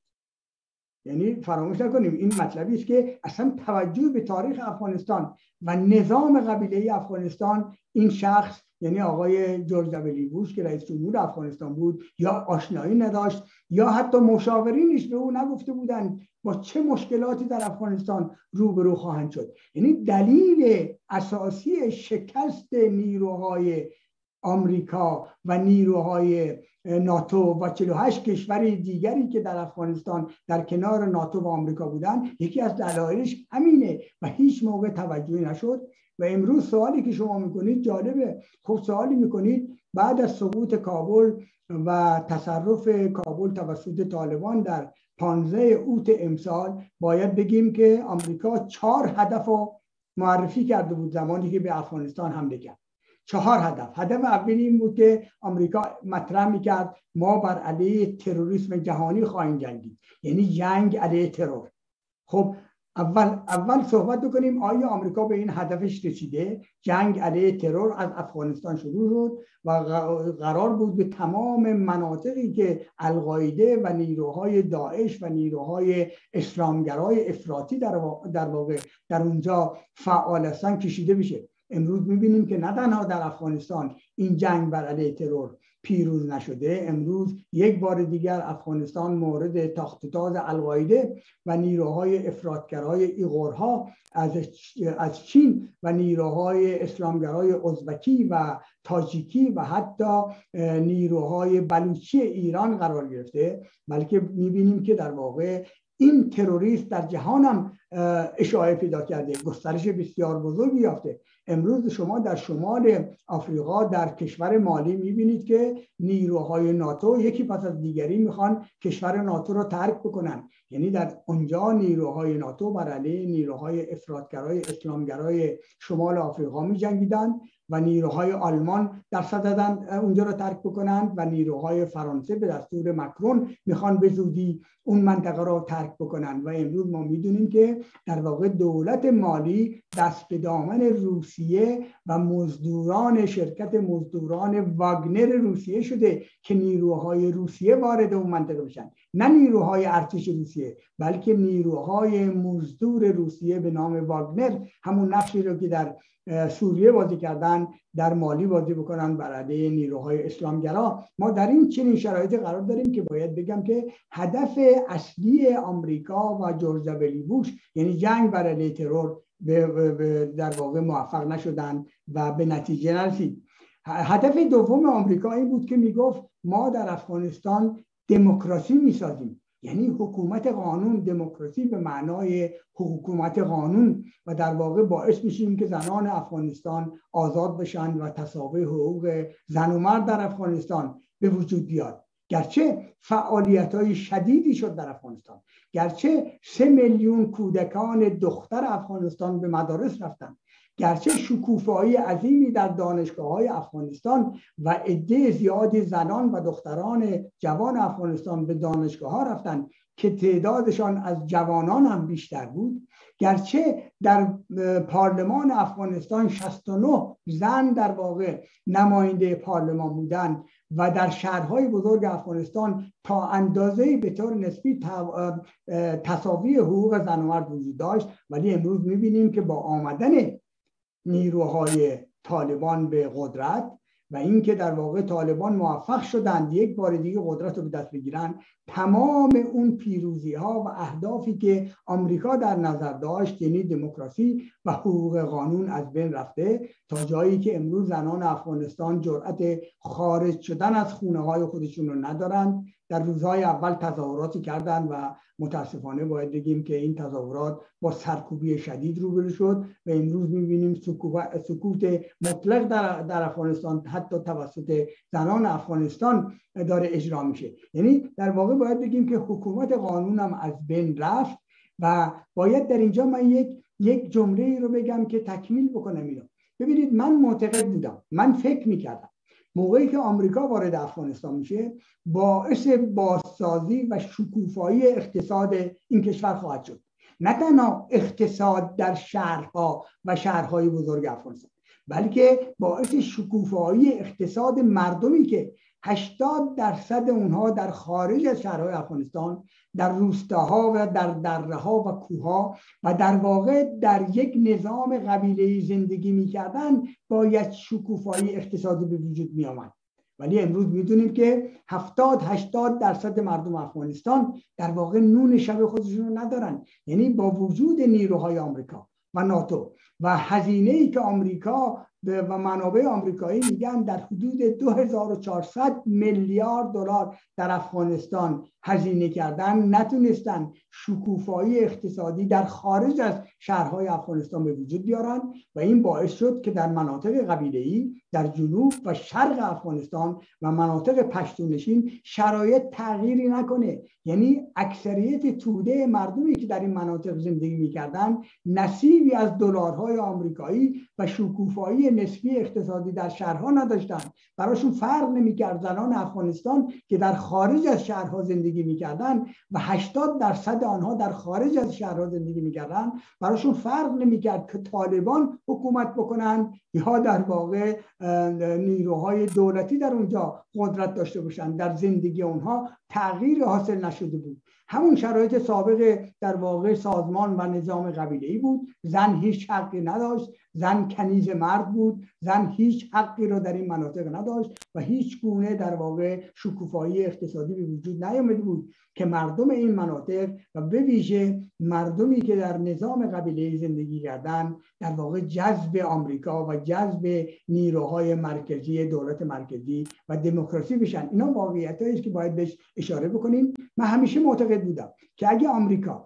یعنی فراموش نکنیم این مطلبی است که اصلا توجه به تاریخ افغانستان و نظام قبیله‌ای افغانستان این شخص، یعنی آقای جورج دبلیو بوش که رئیس جمهور افغانستان بود، یا آشنایی نداشت یا حتی مشاورینش به او نگفته بودند با چه مشکلاتی در افغانستان روبرو خواهند شد. یعنی دلیل اساسی شکست نیروهای آمریکا و نیروهای ناتو و 48 کشور دیگری که در افغانستان در کنار ناتو و آمریکا بودن، یکی از دلایلش همینه و هیچ موقع توجهی نشد. و امروز سوالی که شما میکنید جالبه. خب سوالی میکنید بعد از سقوط کابل و تصرف کابل توسط طالبان در 15 اوت امسال باید بگیم که آمریکا 4 هدف رو معرفی کرده بود زمانی که به افغانستان حمله کرد. 4 هدف. هدف اولی این بود که آمریکا مطرح میکرد ما بر علیه تروریسم جهانی خواهیم جنگید، یعنی جنگ علیه ترور. خب اول صحبت بکنیم آیا آمریکا به این هدفش رسیده؟ جنگ علیه ترور از افغانستان شروع شد و قرار بود به تمام مناطقی که القاعده و نیروهای داعش و نیروهای اسلامگرای افراطی در واقع در اونجا فعال هستن کشیده بشه. امروز میبینیم که نه تنها در افغانستان این جنگ بر علیه ترور پیروز نشده، امروز یک بار دیگر افغانستان مورد تاخت و تاز القاعده و نیروهای افراطگرای ایغورها از چین و نیروهای اسلامگرای ازبکی و تاجیکی و حتی نیروهای بلوچی ایران قرار گرفته. بلکه میبینیم که در واقع این تروریست در جهان هم اشاعه پیدا کرده، گسترش بسیار بزرگی یافته. امروز شما در شمال آفریقا در کشور مالی میبینید که نیروهای ناتو یکی پس از دیگری میخوان کشور ناتو رو ترک بکنن. یعنی در اونجا نیروهای ناتو بر علیه نیروهای افراطگرای اسلامگرای شمال آفریقا میجنگیدن و نیروهای آلمان در صددن اونجا رو ترک بکنند و نیروهای فرانسه به دستور مکرون میخوان به زودی اون منطقه رو ترک بکنن. و امروز ما میدونیم که در واقع دولت مالی دست به دامن روسیه و مزدوران شرکت مزدوران واگنر روسیه شده که نیروهای روسیه وارد اون منطقه بشن، نه نیروهای ارتش روسیه بلکه نیروهای مزدور روسیه به نام واگنر، همون نقشی رو که در سوریه بازی کردن در مالی بازی بکنن بر علیه نیروهای اسلامگرا. ما در این چنین شرایطی قرار داریم که باید بگم که هدف اصلی آمریکا و جورج دبلیو بوش یعنی جنگ بر علیه ترور در واقع موفق نشدن و به نتیجه نرسید. هدف دوم آمریکا این بود که میگفت ما در افغانستان دموکراسی میسازیم، یعنی حکومت قانون، دموکراسی به معنای حکومت قانون، و در واقع باعث میشیم که زنان افغانستان آزاد بشن و تساوی حقوق زن و مرد در افغانستان به وجود بیاد. گرچه فعالیت‌های شدیدی شد در افغانستان، گرچه 3 میلیون کودکان دختر افغانستان به مدارس رفتن، گرچه شکوفایی عظیمی در دانشگاه‌های افغانستان و عده زیادی زنان و دختران جوان افغانستان به دانشگاه‌ها رفتن که تعدادشان از جوانان هم بیشتر بود، گرچه در پارلمان افغانستان 69 زن در واقع نماینده پارلمان بودند و در شهرهای بزرگ افغانستان تا اندازه‌ای به طور نسبی تساوی حقوق زن و مرد وجود داشت، ولی امروز می‌بینیم که با آمدن نیروهای طالبان به قدرت و اینکه در واقع طالبان موفق شدند یک بار دیگه قدرت رو به دست بگیرن، تمام اون پیروزی ها و اهدافی که آمریکا در نظر داشت، یعنی دموکراسی و حقوق قانون، از بین رفته، تا جایی که امروز زنان افغانستان جرأت خارج شدن از خونه های خودشون رو ندارند. در روزهای اول تظاهراتی کردند و متاسفانه باید بگیم که این تظاهرات با سرکوبی شدید روبرو شد و امروز می‌بینیم سکوت مطلق در افغانستان حتی توسط زنان افغانستان داره اجرا میشه. یعنی در واقع باید بگیم که حکومت قانون هم از بین رفت و باید در اینجا من یک جمله رو بگم که تکمیل بکنم اینو. ببینید، من معتقد بودم، من فکر میکردم موقعی که آمریکا وارد افغانستان میشه باعث بازسازی و شکوفایی اقتصاد این کشور خواهد شد. نه تنها اقتصاد در شهرها و شهرهای بزرگ افغانستان، بلکه باعث شکوفایی اقتصاد مردمی که 80% اونها در خارج از شهرهای افغانستان، در روستاها و در دره‌ها و کوهها و در واقع در یک نظام قبیله‌ای زندگی می‌کردن، باید شکوفایی اقتصادی به وجود می‌آمد. ولی امروز می‌دونیم که 70-80% مردم افغانستان در واقع نون شب خودشون رو ندارن. یعنی با وجود نیروهای آمریکا و ناتو و هزینه‌ای که آمریکا و منابع آمریکایی میگن در حدود 2400 میلیارد دلار در افغانستان هزینه کردن، نتونستن شکوفایی اقتصادی در خارج از شهرهای افغانستان به وجود بیارن و این باعث شد که در مناطق قبیله‌ای در جنوب و شرق افغانستان و مناطق پشتونشین شرایط تغییری نکنه. یعنی اکثریت توده مردمی که در این مناطق زندگی میکردن نصیبی از دلارهای آمریکایی و شکوفایی نسبی اقتصادی در شهرها نداشتن. براشون فرق نمیکرد زنان افغانستان که در خارج از شهرها زندگی میکردن و 80% آنها در خارج از شهرها زندگی میکردن، براشون فرق نمیکرد که طالبان حکومت بکنن یا در واقع نیروهای دولتی در اونجا قدرت داشته باشن. در زندگی اونها تغییر حاصل نشده بود. همون شرایط سابق در واقع سازمان و نظام قبیله‌ای بود. زن هیچ حقی نداشت، زن کنیز مرد بود، زن هیچ حقی رو در این مناطق نداشت و هیچ گونه در واقع شکوفایی اقتصادی به وجود نیامده بود که مردم این مناطق و به ویژه مردمی که در نظام قبیله‌ای زندگی کردن در واقع جذب آمریکا و جذب نیروهای مرکزی دولت مرکزی و دموکراسی بشن. اینا واقعیتایی است که باید بهش اشاره بکنیم. من همیشه معتقد بودم که اگه آمریکا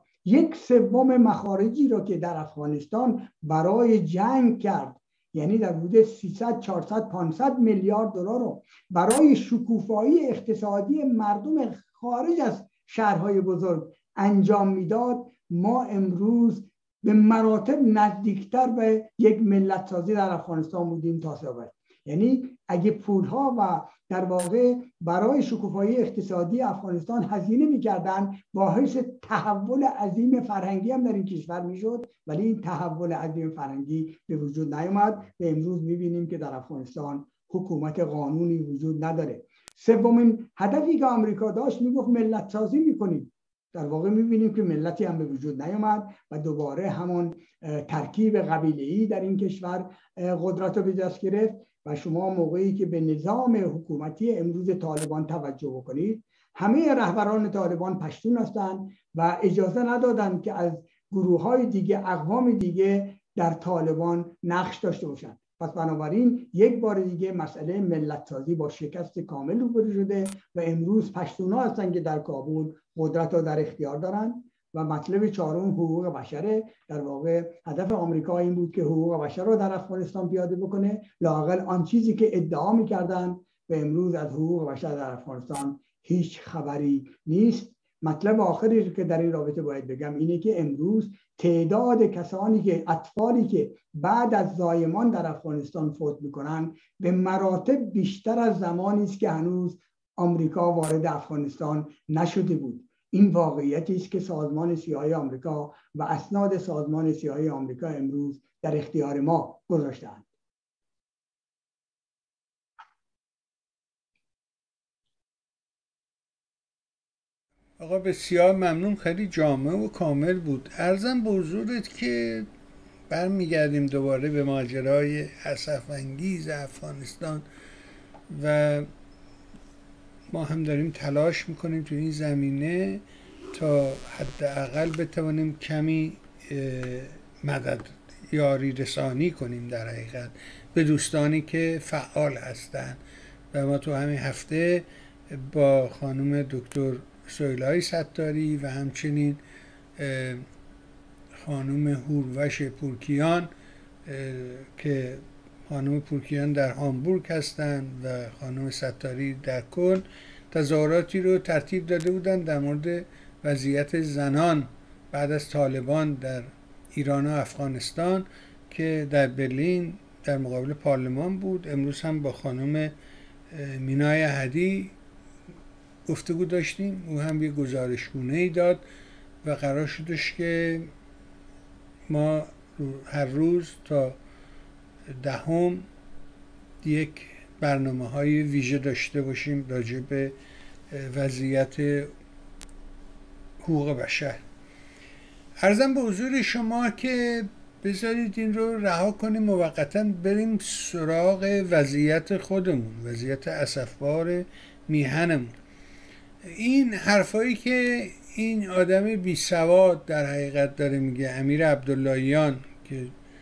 1/3 مخارجی رو که در افغانستان برای جنگ کرد، یعنی در حدود 300 400 500 میلیارد دلار رو برای شکوفایی اقتصادی مردم خارج از شهرهای بزرگ انجام میداد، ما امروز به مراتب نزدیکتر به یک ملت سازی در افغانستان بودیم تا سابق. یعنی اگه پولها و در واقع برای شکوفایی اقتصادی افغانستان هزینه می‌کردن، باعث تحول عظیم فرهنگی هم در این کشور میشد، ولی این تحول عظیم فرهنگی به وجود نیامد و امروز می‌بینیم که در افغانستان حکومت قانونی وجود نداره. سومین هدفی که آمریکا داشت میگفت ملت سازی می‌کنیم. در واقع می‌بینیم که ملتی هم به وجود نیامد و دوباره همون ترکیب قبیله‌ای در این کشور قدرت رو به دست گرفت. و شما موقعی که به نظام حکومتی امروز طالبان توجه بکنید، همه رهبران طالبان پشتون هستند و اجازه ندادند که از گروه‌های دیگه، اقوام دیگه در طالبان نقش داشته باشند. پس بنابراین یک بار دیگه مسئله ملت سازی با شکست کامل روبرو شده و امروز پشتون‌ها هستند که در کابل قدرت رو در اختیار دارند. و مطلب چهارم حقوق بشره. در واقع هدف آمریکا این بود که حقوق بشر رو در افغانستان پیاده بکنه، لااقل آن چیزی که ادعا می‌کردند و امروز از حقوق بشر در افغانستان هیچ خبری نیست. مطلب آخری که در این رابطه باید بگم اینه که امروز تعداد کسانی که اطفالی که بعد از زایمان در افغانستان فوت میکنن به مراتب بیشتر از زمانی است که هنوز آمریکا وارد افغانستان نشده بود. این واقعیتی است که سازمان CIA آمریکا و اسناد سازمان CIA آمریکا امروز در اختیار ما گذاشتند. آقا بسیار ممنون، خیلی جامع و کامل بود. عرضم به حضورت که برمیگردیم دوباره به ماجرای اسف‌انگیز افغانستان و ما هم داریم تلاش میکنیم تو این زمینه تا حداقل بتوانیم کمی مدد یاری رسانی کنیم در حقیقت به دوستانی که فعال هستند. و ما تو همین هفته با خانم دکتر سهیلای ستاری و همچنین خانم هوروش پورکیان که خانم پورکیان در هامبورگ هستند و خانم ستاری در کل تظاهراتی رو ترتیب داده بودند در مورد وضعیت زنان بعد از طالبان در ایران و افغانستان که در برلین در مقابل پارلمان بود. امروز هم با خانم مینای احدی گفتگو داشتیم، او هم یه گزارشگونه‌ای داد و قرار شدش که ما هر روز تا 10 یک برنامه‌های ویژه داشته باشیم راجع به وضعیت حقوق بشر. عرضم به حضور شما که بذارید این رو رها کنیم موقتاً بریم سراغ وضعیت خودمون، وضعیت اسفبار میهنمون. این حرفایی که این آدم بی سواد در حقیقت داره میگه، امیر عبداللهیان، که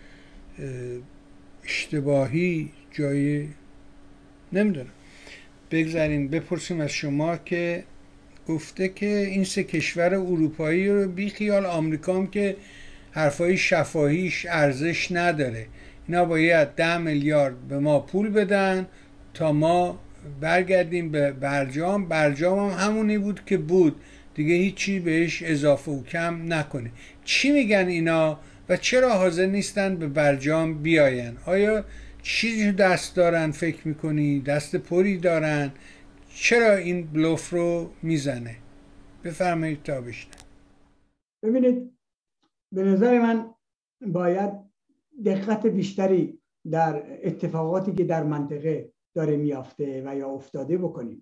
اشتباهی جایی نمیدونم، بگذاریم بپرسیم از شما که گفته که این 3 کشور اروپایی رو بی خیال، آمریکا هم که حرفای شفاهیش ارزش نداره، اینا باید 10 میلیارد به ما پول بدن تا ما برگردیم به برجام هم همونی بود که بود دیگه، هیچی بهش اضافه و کم نکنه. چی میگن اینا و چرا حاضر نیستن به برجام بیاین؟ آیا چیزی دست دارن فکر میکنی؟ دست پری دارن؟ چرا این بلوف رو میزنه؟ بفرمایید تا بشنم. ببینید، به نظر من باید دقت بیشتری در اتفاقاتی که در منطقه داره میافته و یا افتاده بکنیم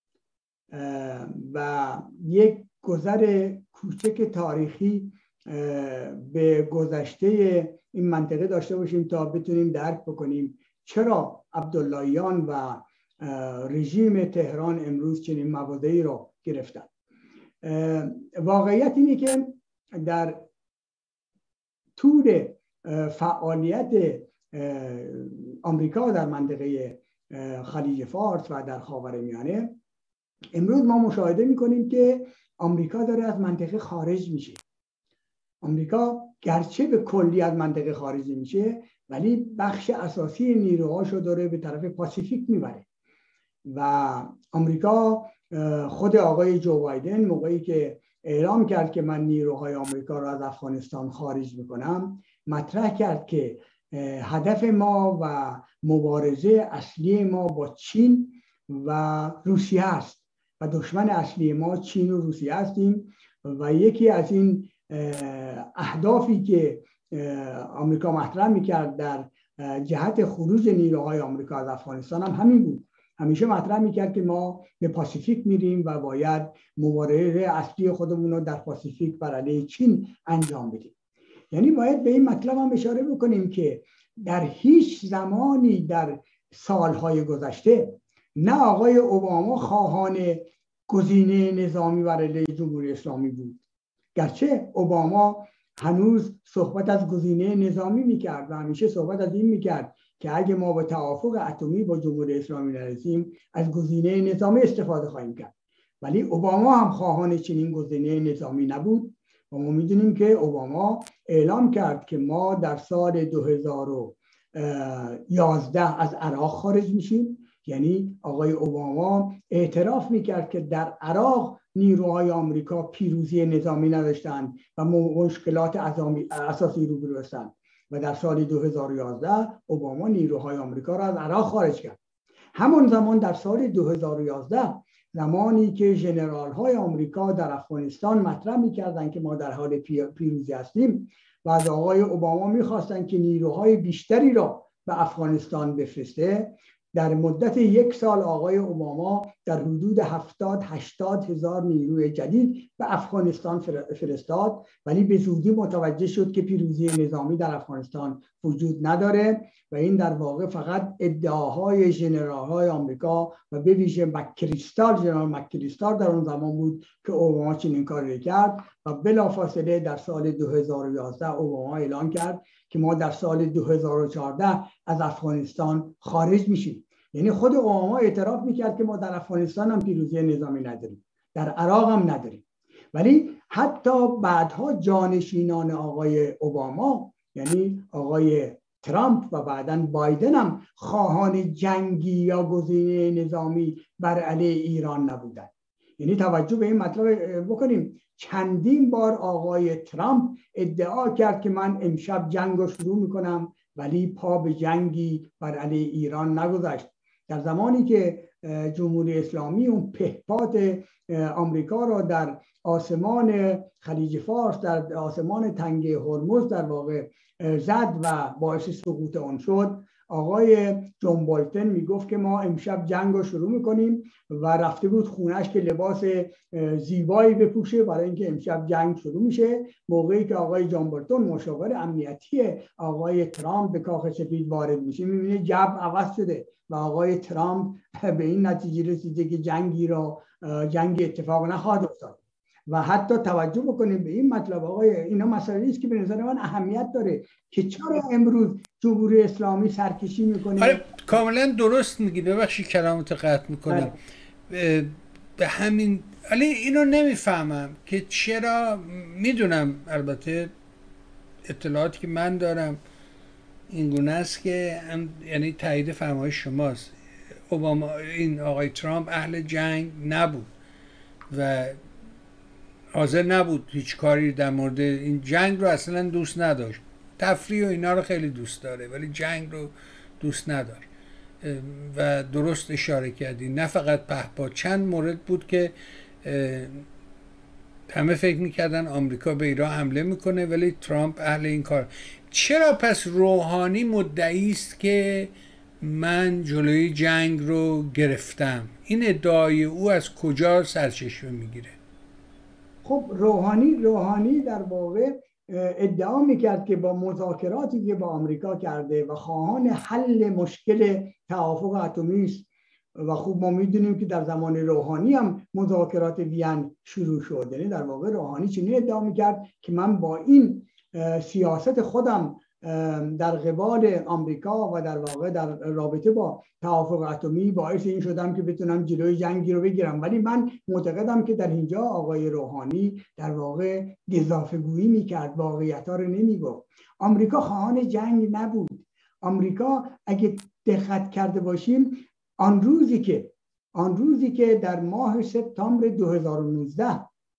و یک گذر کوچک تاریخی به گذشته این منطقه داشته باشیم تا بتونیم درک بکنیم چرا عبداللهیان و رژیم تهران امروز چنین مبادئی رو گرفتن. واقعیت اینه که در طول فعالیت آمریکا در منطقه خلیج فارس و در خاورمیانه امروز ما مشاهده میکنیم که آمریکا داره از منطقه خارج میشه. آمریکا گرچه به کلی از منطقه خارج میشه ولی بخش اساسی نیروهاشو داره به طرف پاسیفیک میبره و آمریکا، خود آقای جو بایدن موقعی که اعلام کرد که من نیروهای آمریکا رو از افغانستان خارج میکنم، مطرح کرد که هدف ما و مبارزه اصلی ما با چین و روسیه است و دشمن اصلی ما چین و روسیه هستیم و یکی از این اهدافی که آمریکا مطرح میکرد در جهت خروج نیروهای آمریکا از افغانستان هم همین بود. همیشه مطرح میکرد که ما به پاسیفیک میریم و باید مبارزه اصلی خودمون رو در پاسیفیک بر علیه چین انجام بدیم. یعنی باید به این مطلب هم اشاره بکنیم که در هیچ زمانی در سالهای گذشته نه آقای اوباما خواهان گزینه نظامی بر علیه جمهوری اسلامی بود، گرچه اوباما هنوز صحبت از گزینه نظامی میکرد و همیشه صحبت از این میکرد که اگه ما به توافق اتمی با جمهوری اسلامی نرسیم از گزینه نظامی استفاده خواهیم کرد، ولی اوباما هم خواهان چنین گزینه نظامی نبود و ما میدونیم که اوباما اعلام کرد که ما در سال 2011 از عراق خارج میشیم. یعنی آقای اوباما اعتراف میکرد که در عراق نیروهای آمریکا پیروزی نظامی نداشتند و مشکلات اساسی روبرو هستند و در سال 2011 اوباما نیروهای آمریکا را از عراق خارج کرد. همون زمان در سال 2011 زمانی که ژنرال های آمریکا در افغانستان مطرح میکردند که ما در حال پیروزی هستیم و از آقای اوباما میخواستند که نیروهای بیشتری را به افغانستان بفرسته، در مدت 1 سال آقای اوباما در حدود 70-80 هزار نیروی جدید به افغانستان فرستاد، ولی به زودی متوجه شد که پیروزی نظامی در افغانستان وجود نداره و این در واقع فقط ادعاهای ژنرال‌های آمریکا و به ویژه ژنرال مک‌کریستال در اون زمان بود که اوباما چنین کاری کرد و بلافاصله در سال 2011 اوباما اعلان کرد که ما در سال 2014 از افغانستان خارج میشیم. یعنی خود اوباما اعتراف میکرد که ما در افغانستان هم پیروزی نظامی نداریم، در عراق هم نداریم. ولی حتی بعدها جانشینان آقای اوباما، یعنی آقای ترامپ و بعداً بایدن، هم خواهان جنگی یا گزینه نظامی بر علیه ایران نبودند. یعنی توجه به این مطلب بکنیم، چندین بار آقای ترامپ ادعا کرد که من امشب جنگ رو شروع میکنم، ولی پا به جنگی بر علیه ایران نگذاشت. در زمانی که جمهوری اسلامی اون پهپاد آمریکا را در آسمان خلیج فارس، در آسمان تنگه هرمز در واقع زد و باعث سقوط آن شد، آقای جون بولتن میگفت که ما امشب جنگ رو شروع میکنیم و رفته بود خونش که لباس زیبایی بپوشه برای اینکه امشب جنگ شروع میشه. موقعی که آقای جون بولتن مشاور امنیتی آقای ترامپ به کاخ سفید وارد میشه، میبینه جو عوض شده و آقای ترامپ به این نتیجه رسیده که جنگ اتفاق نخواهد افتاد. و حتی توجه بکنیم به این مطلب، آقای اینا مسائلی است که به نظر من اهمیت داره که چرا امروز جمهوری اسلامی سرکشی میکنه. آره کاملا درست میگی، ببخشید کلامت قطع میکنم. به همین ولی اینو نمیفهمم که چرا، میدونم البته اطلاعاتی که من دارم این گونه است که یعنی تایید فرمایش شماست، اوباما این آقای ترامپ اهل جنگ نبود و حاضر نبود هیچ کاری در مورد این جنگ رو اصلا دوست نداشت. تفریح و اینا رو خیلی دوست داره ولی جنگ رو دوست نداره. و درست اشاره کردی، نه فقط پهپاد، چند مورد بود که همه فکر میکردن آمریکا به ایران حمله میکنه ولی ترامپ اهل این کار. چرا پس روحانی مدعی است که من جلوی جنگ رو گرفتم؟ این ادعای او از کجا سرچشمه میگیره؟ خب روحانی در واقع ادعا میکرد که با مذاکراتی که با آمریکا کرده و خواهان حل مشکل توافق اتمی است و خوب ما میدونیم که در زمان روحانی هم مذاکرات وین شروع شد. یعنی در واقع روحانی چنین ادعا میکرد که من با این سیاست خودم در قبال آمریکا و در واقع در رابطه با توافق اتمی باعث این شدم که بتونم جلوی جنگی رو بگیرم. ولی من معتقدم که در اینجا آقای روحانی در واقع گزافه‌گویی میکرد، واقعیت‌ها رو نمیگفت. آمریکا خواهان جنگ نبود. آمریکا اگه دقت کرده باشیم آن روزی که در ماه سپتامبر 2019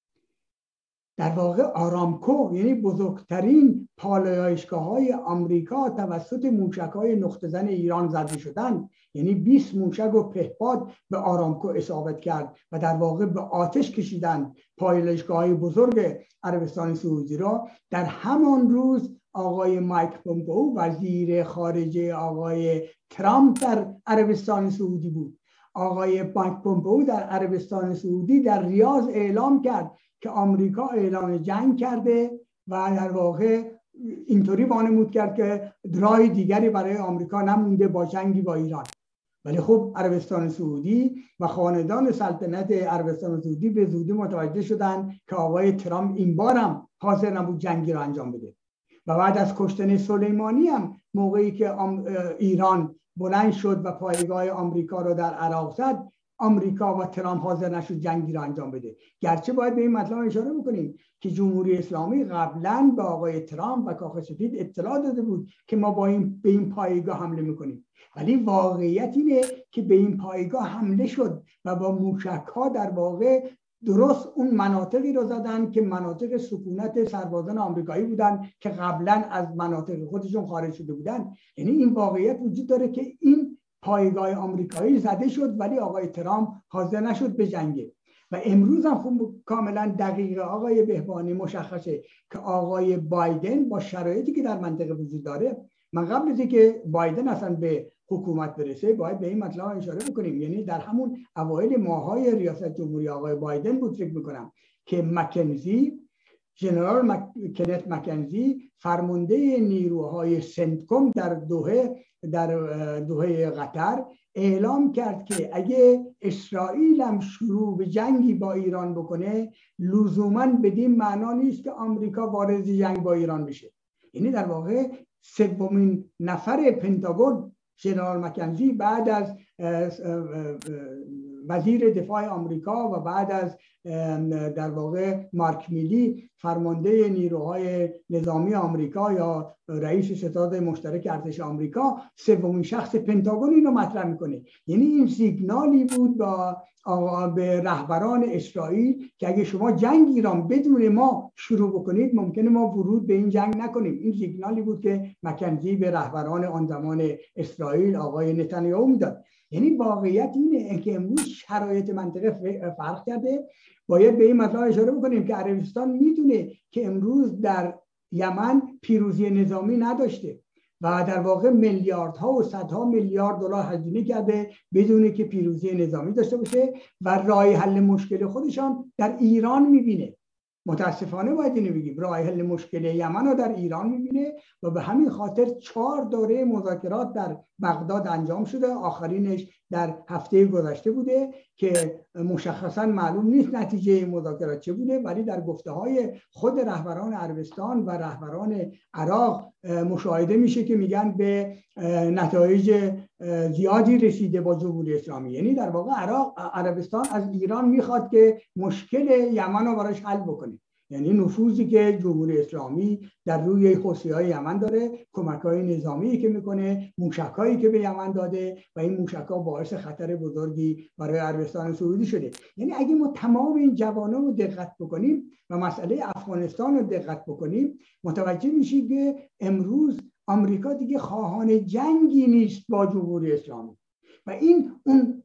در واقع آرامکو، یعنی بزرگترین پالایشگاه‌های آمریکا توسط موشک‌های نقطه زن ایران زده شدند، یعنی 20 موشک و پهپاد به آرامکو اصابت کرد و در واقع به آتش کشیدند پالایشگاه‌های بزرگ عربستان سعودی را. در همان روز آقای مایک پومپئو وزیر خارجه آقای ترامپ در عربستان سعودی بود. آقای مایک پومپئو در عربستان سعودی در ریاض اعلام کرد که آمریکا اعلان جنگ کرده و در واقع اینطوری وانمود کرد که راه دیگری برای آمریکا نمونده با جنگی با ایران. ولی خب عربستان سعودی و خاندان سلطنت عربستان سعودی به زودی متوجه شدند که آقای ترامپ این بارم حاضر نبود جنگی را انجام بده. و بعد از کشتن سلیمانی هم موقعی که ایران بلند شد و پایگاه آمریکا را در عراق زد، آمریکا و ترامپ حاضر نشد جنگی را انجام بده. گرچه باید به این مطلب اشاره بکنیم که جمهوری اسلامی قبلا به آقای ترامپ و کاخ سفید اطلاع داده بود که ما به این پایگاه حمله میکنیم، ولی واقعیت اینه که به این پایگاه حمله شد و با موشک‌ها در واقع درست اون مناطقی رو زدن که مناطق سکونت سربازان آمریکایی بودن که قبلا از مناطق خودشون خارج شده بودن. یعنی این واقعیت وجود داره که این پایگاه آمریکایی زده شد ولی آقای ترامپ حاضر نشد به جنگه. و امروز هم خوب کاملا دقیق آقای بهبانی مشخصه که آقای بایدن با شرایطی که در منطقه وجود داره، من قبل از اینکه بایدن اصلا به حکومت برسه باید به این مطلب اشاره بکنیم. یعنی در همون اوایل ماهای ریاست جمهوری آقای بایدن بود فکر میکنم که ژنرال کنت مکنزی فرمانده نیروهای سنتکم در دوحه قطر اعلام کرد که اگه اسرائیل هم شروع به جنگی با ایران بکنه لزوماً بدین معنا نیست که آمریکا وارد جنگ با ایران بشه. یعنی در واقع سومین نفر پنتاگون ژنرال مکنزی بعد از وزیر دفاع آمریکا و بعد از در واقع مارک میلی فرمانده نیروهای نظامی آمریکا یا رئیس ستاد مشترک ارتش آمریکا سومین شخص پنتاگون اینو مطرح میکنه. یعنی این سیگنالی بود به رهبران اسرائیل که اگه شما جنگ ایران بدون ما شروع بکنید ممکنه ما ورود به این جنگ نکنیم. این سیگنالی بود که مکنزی به رهبران آن زمان اسرائیل آقای نتانیاهو میداد. یعنی واقعیت اینه که امروز شرایط منطقه فرق کرده. باید به این مطلب اشاره بکنیم که عربستان میدونه که امروز در یمن پیروزی نظامی نداشته و در واقع میلیاردها و صدها میلیارد دلار هزینه کرده بدون که پیروزی نظامی داشته باشه و راه حل مشکل خودشان در ایران میبینه. متاسفانه باید اینو بگیم، راه حل مشکل یمن رو در ایران میبینه و به همین خاطر 4 دوره مذاکرات در بغداد انجام شده. آخرینش در هفته گذشته بوده که مشخصا معلوم نیست نتیجه مذاکرات چه بوده، ولی در گفته‌های خود رهبران عربستان و رهبران عراق مشاهده میشه که میگن به نتایج زیادی رسیده با جمهوری اسلامی. یعنی در واقع عربستان از ایران میخواد که مشکل یمن رو براش حل بکنه. یعنی نفوذی که جمهوری اسلامی در روی حوثی‌های یمن داره، کمک‌های نظامی که میکنه، موشک‌هایی که به یمن داده و این موشک‌ها باعث خطر بزرگی برای عربستان سعودی شده. یعنی اگه ما تمام این جوانب رو دقت بکنیم و مسئله افغانستان رو دقت بکنیم متوجه میشیم که امروز آمریکا دیگه خواهان جنگی نیست با جمهوری اسلامی و این اون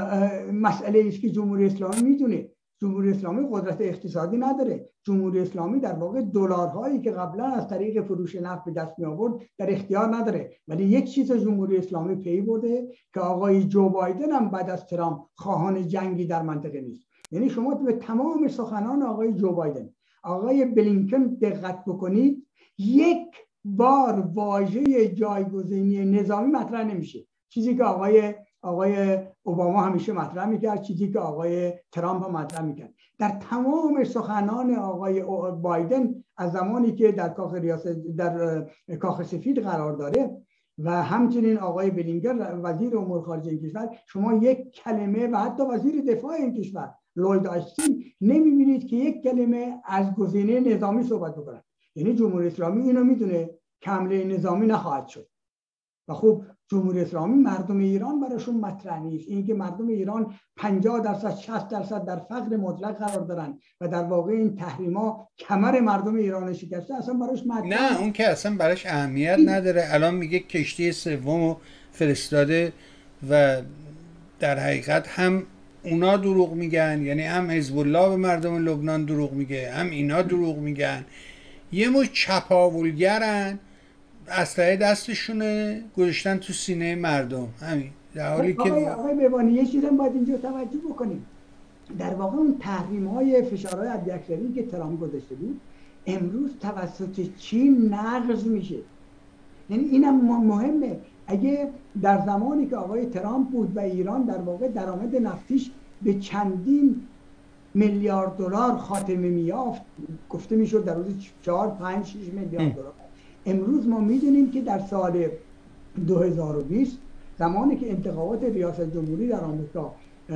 مسئله است که جمهوری اسلامی میدونه. جمهوری اسلامی قدرت اقتصادی نداره. جمهوری اسلامی در واقع دلارهایی که قبلا از طریق فروش نفت به دست می آورد در اختیار نداره. ولی یک چیز جمهوری اسلامی پی برده که آقای جو بایدن هم بعد از ترامپ خواهان جنگی در منطقه نیست. یعنی شما به تمام سخنان آقای جو بایدن، آقای بلینکن دقت بکنید، یک بار واژه جایگزینی نظامی مطرح نمیشه. چیزی که آقای اوباما همیشه مطرح میکرد، چیزی که آقای ترامپ هم مطرح میکرد. در تمام سخنان آقای بایدن از زمانی که در کاخ سفید قرار داره و همچنین آقای بلینکن وزیر امور خارجه این کشور، شما یک کلمه و حتی وزیر دفاع این کشور لوید آستین نمیبینید که یک کلمه از گزینه نظامی صحبت بکنن. یعنی جمهوری اسلامی اینو میدونه که حمله نظامی نخواهد شد و خب جمهوری اسلامی مردم ایران براشون مطرح نیست. این که مردم ایران 50% 60% در فقر مطلق قرار دارن و در واقع این تحریما کمر مردم ایران شکسته اصلا براش مطرح نه، اون که اصلا براش اهمیت نداره. الان میگه کشتی سومو فرستاده و در حقیقت هم اونا دروغ میگن، یعنی هم حزب الله به مردم لبنان دروغ میگه، هم اینا دروغ میگن. یه مش چپاولگرن، اسلحه دستشونه گذاشتن تو سینه مردم. همین در حالی که آقای بهبانی یه چیزی باید اینجا توجه بکنیم. در واقع اون تحریم‌های فشارهای حداکثری که ترامپ گذاشته بود امروز توسط چین نقض میشه. یعنی اینم مهمه. اگه در زمانی که آقای ترامپ بود و ایران در واقع درآمد نفتیش به چندین میلیارد دلار خاتمه میافت، گفته میشد در روز 4 5 6 میلیارد دلار، امروز ما میدونیم که در سال 2020 زمانی که انتخابات ریاست جمهوری در آمریکا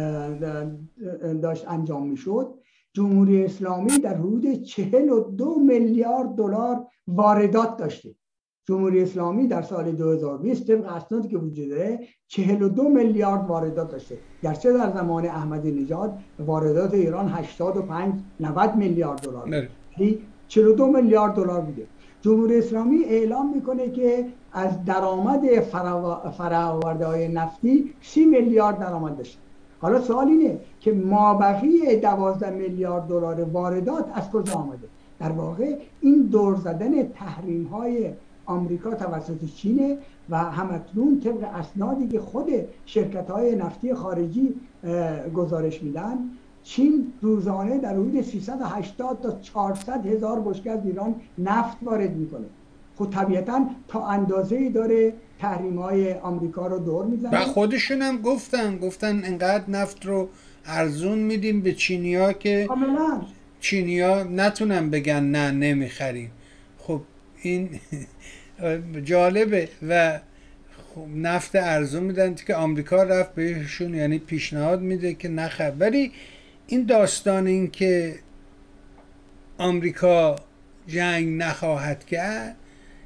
داشت انجام میشد، جمهوری اسلامی در حدود 42 میلیارد دلار واردات داشته. جمهوری اسلامی در سال 2020 طبق اسنادی که وجود داره 42 میلیارد واردات داشته، گرچه در زمان احمدی نژاد واردات ایران 85 90 میلیارد دلار بود، 42 میلیارد دلار بوده. جمهوری اسلامی اعلام میکنه که از درآمد فرآورده‌های نفتی 30 میلیارد درآمد داشته. حالا سوال اینه که مابقی 12 میلیارد دلار واردات از کجا آمده؟ در واقع این دور زدن تحریم های آمریکا توسط چینه و همکنون طبق اسنادی که خود شرکت‌های نفتی خارجی گزارش میدن، چین روزانه در حدود 380 تا 400 هزار بشکه از ایران نفت وارد میکنه. خب طبیعتاً تا اندازه‌ای داره تحریم‌های آمریکا رو دور میزنه. و خودشون هم گفتن انقدر نفت رو ارزون میدیم به چینی‌ها که کاملاً چینی‌ها نتونن بگن نه نمیخریم. خب این جالبه. و خب نفت ارزون میدن که آمریکا رفت بهشون یعنی پیشنهاد میده که نخر. ولی این داستان این که آمریکا جنگ نخواهد کرد،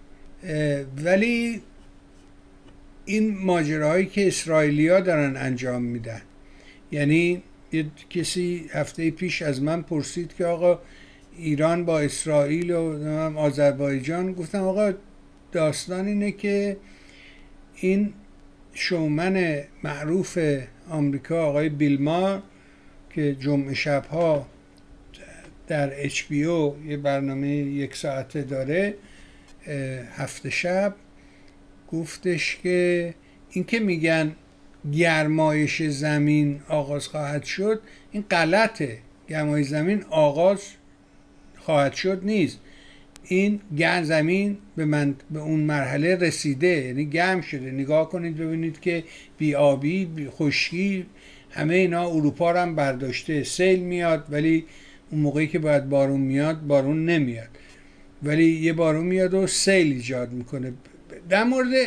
ولی این ماجراهایی که اسرائیلیا دارن انجام میدن، یعنی یه کسی هفته پیش از من پرسید که آقا ایران با اسرائیل و آذربایجان، گفتم آقا داستان اینه که این شومن معروف آمریکا آقای بیلمار که جمعه شبها در HBO یه برنامه 1 ساعته داره، هفته شب، گفتش که این که میگن گرمایش زمین آغاز خواهد شد، این غلطه. گرمایش زمین آغاز خواهد شد نیست، این زمین به اون مرحله رسیده، یعنی گرم شده. نگاه کنید ببینید که بی‌آبی، خشکی، همه اینا اروپا رو هم برداشته. سیل میاد ولی اون موقعی که باید بارون میاد بارون نمیاد، ولی یه بارون میاد و سیل ایجاد میکنه. در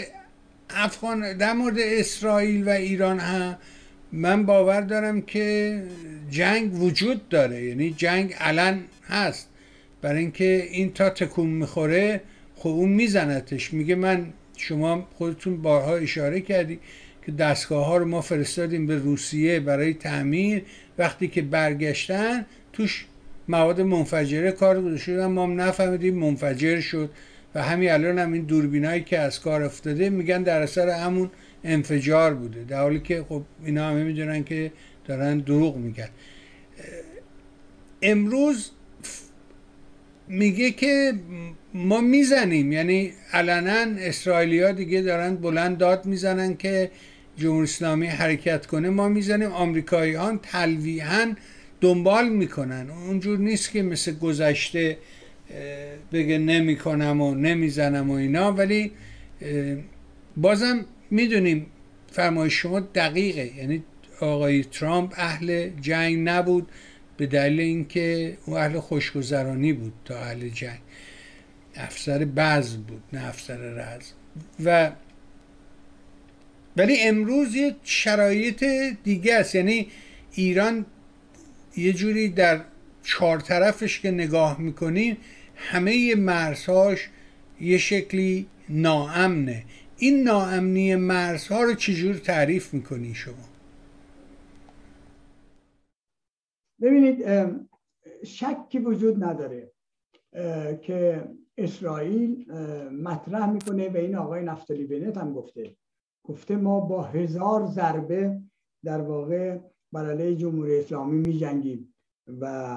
مورد اسرائیل و ایران هم من باور دارم که جنگ وجود داره، یعنی جنگ علن هست، برای اینکه این تا تکون میخوره خب اون میزنتش. میگه شما خودتون بارها اشاره کردی که دستگاه ها رو ما فرستادیم به روسیه برای تعمیر، وقتی که برگشتن توش مواد منفجره کار گذاشتن، ما هم نفهمیدیم منفجر شد. و همین الان هم این دوربینایی که از کار افتاده میگن در اثر همون انفجار بوده، در حالی که خب اینا همه میدونن که دارن دروغ میگن. امروز میگه که ما میزنیم، یعنی علنا اسرائیلیا دیگه دارن بلند داد میزنن که جمهوری اسلامی حرکت کنه، ما میزنیم. آمریکایی‌ها تلویحاً دنبال میکنن، اونجور نیست که مثل گذشته بگه نمی کنم و نمیزنم و اینا. ولی بازم میدونیم فرمایش شما دقیقه، یعنی آقای ترامپ اهل جنگ نبود به دلیل اینکه او اهل خوشگذرانی بود تا اهل جنگ، افسر بزم بود نه افسر رزم. ولی امروز یه شرایط دیگه است، یعنی ایران یه جوری در 4 طرفش که نگاه میکنیم همه مرزهاش یه شکلی ناامنه. این ناامنی مرزها رو چجور تعریف میکنی شما؟ ببینید شکی وجود نداره که اسرائیل مطرح میکنه و این آقای نفتالی بنت هم گفته ما با 1000 ضربه در واقع بر علیه جمهوری اسلامی می جنگیم و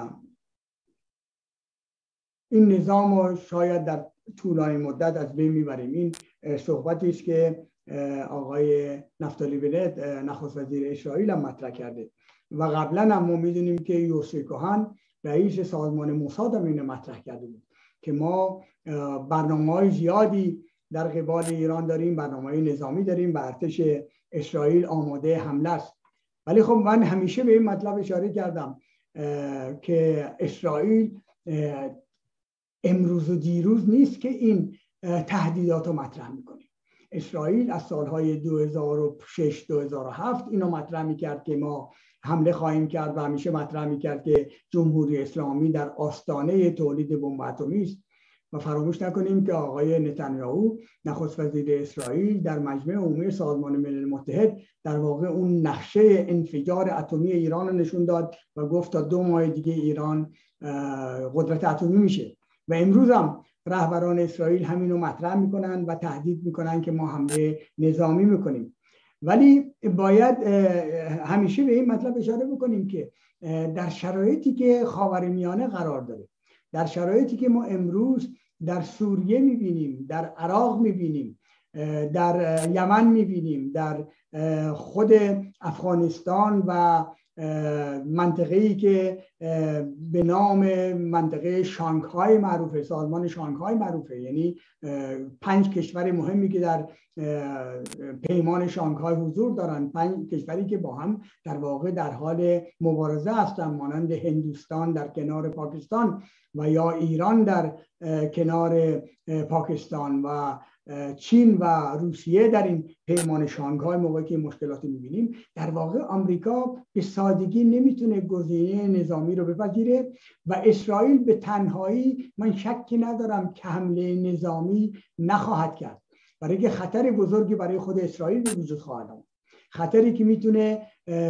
این نظام رو شاید در طولانی مدت از بین میبریم. این صحبتی است که آقای نفتالی بنت نخست وزیر اسرائیل هم مطرح کرده و قبلا هم ما میدونیم که یوسی کوهن رئیس سازمان موساد هم اینو مطرح کرده بود که ما برنامه‌های زیادی در قبال ایران داریم، برنامه‌های نظامی داریم و ارتش اسرائیل آماده حمله است. ولی خب من همیشه به این مطلب اشاره کردم که اسرائیل امروز و دیروز نیست که این تهدیدات رو مطرح میکنه. اسرائیل از سالهای 2006-2007 اینو مطرح میکرد که ما حمله خواهیم کرد و همیشه مطرح میکرد که جمهوری اسلامی در آستانه تولید بمب اتمی است. و فراموش نکنیم که آقای نتانیاهو نخست وزیر اسرائیل در مجمع عمومی سازمان ملل متحد در واقع اون نقشه انفجار اتمی ایران رو نشون داد و گفت تا 2 ماه دیگه ایران قدرت اتمی میشه. و امروز هم رهبران اسرائیل همینو مطرح میکنن و تهدید میکنن که ما حمله نظامی میکنیم. ولی باید همیشه به این مطلب اشاره بکنیم که در شرایطی که خاورمیانه قرار داره در شرایطی که ما امروز در سوریه میبینیم، در عراق میبینیم، در یمن میبینیم، در خود افغانستان و منطقه‌ای که به نام منطقه شانگهای معروفه، سازمان شانگهای معروفه، یعنی 5 کشور مهمی که در پیمان شانگهای حضور دارن، 5 کشوری که با هم در واقع در حال مبارزه هستند، مانند هندوستان در کنار پاکستان و یا ایران در کنار پاکستان و چین و روسیه در این پیمان شانگهای. موقعی که مشکلاتی می‌بینیم، در واقع آمریکا به سادگی نمیتونه گزینه نظامی رو بپذیره و اسرائیل به تنهایی، من شکی ندارم که حمله نظامی نخواهد کرد، برای که خطر بزرگی برای خود اسرائیل به وجود خواهد آمد، خطری که میتونه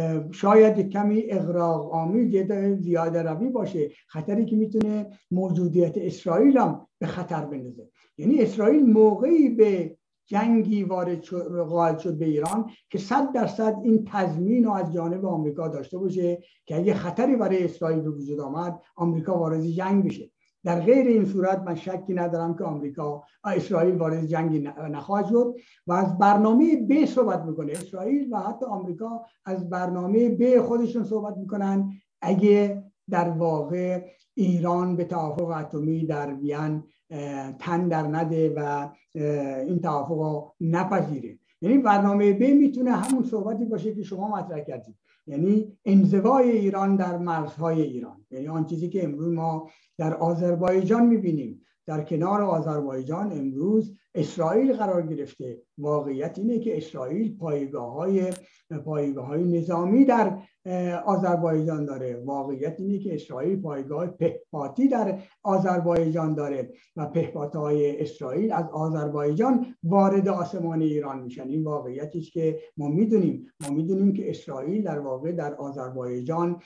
شاید کمی اغراق آمیز زیاده روی باشه، خطری که میتونه موجودیت اسرائیل هم به خطر بندازه. یعنی اسرائیل موقعی به جنگی وارد شد به ایران که 100% این تضمین رو از جانب آمریکا داشته باشه که اگه خطری برای اسرائیل به وجود آمد، آمریکا وارد جنگ بشه. در غیر این صورت من شکی ندارم که اسرائیل وارد جنگی نخواهد شد و از برنامه ب صحبت میکنه. اسرائیل و حتی آمریکا از برنامه ب خودشون صحبت میکنن اگه در واقع ایران به توافق اتمی در وین تن در نده و این توافق نپذیره. یعنی برنامه ب میتونه همون صحبتی باشه که شما مطرح کردید، یعنی انزوای ایران در مرزهای ایران، یعنی آن چیزی که امروز ما در آذربایجان میبینیم. در کنار آذربایجان امروز اسرائیل قرار گرفته. واقعیت اینه که اسرائیل پایگاه‌های نظامی در آذربایجان داره. واقعیت اینه که اسرائیل پایگاه پهپادی در آذربایجان داره و پهپادهای اسرائیل از آذربایجان وارد آسمان ایران میشن. این واقعیتی است که ما میدونیم که اسرائیل در واقع در آذربایجان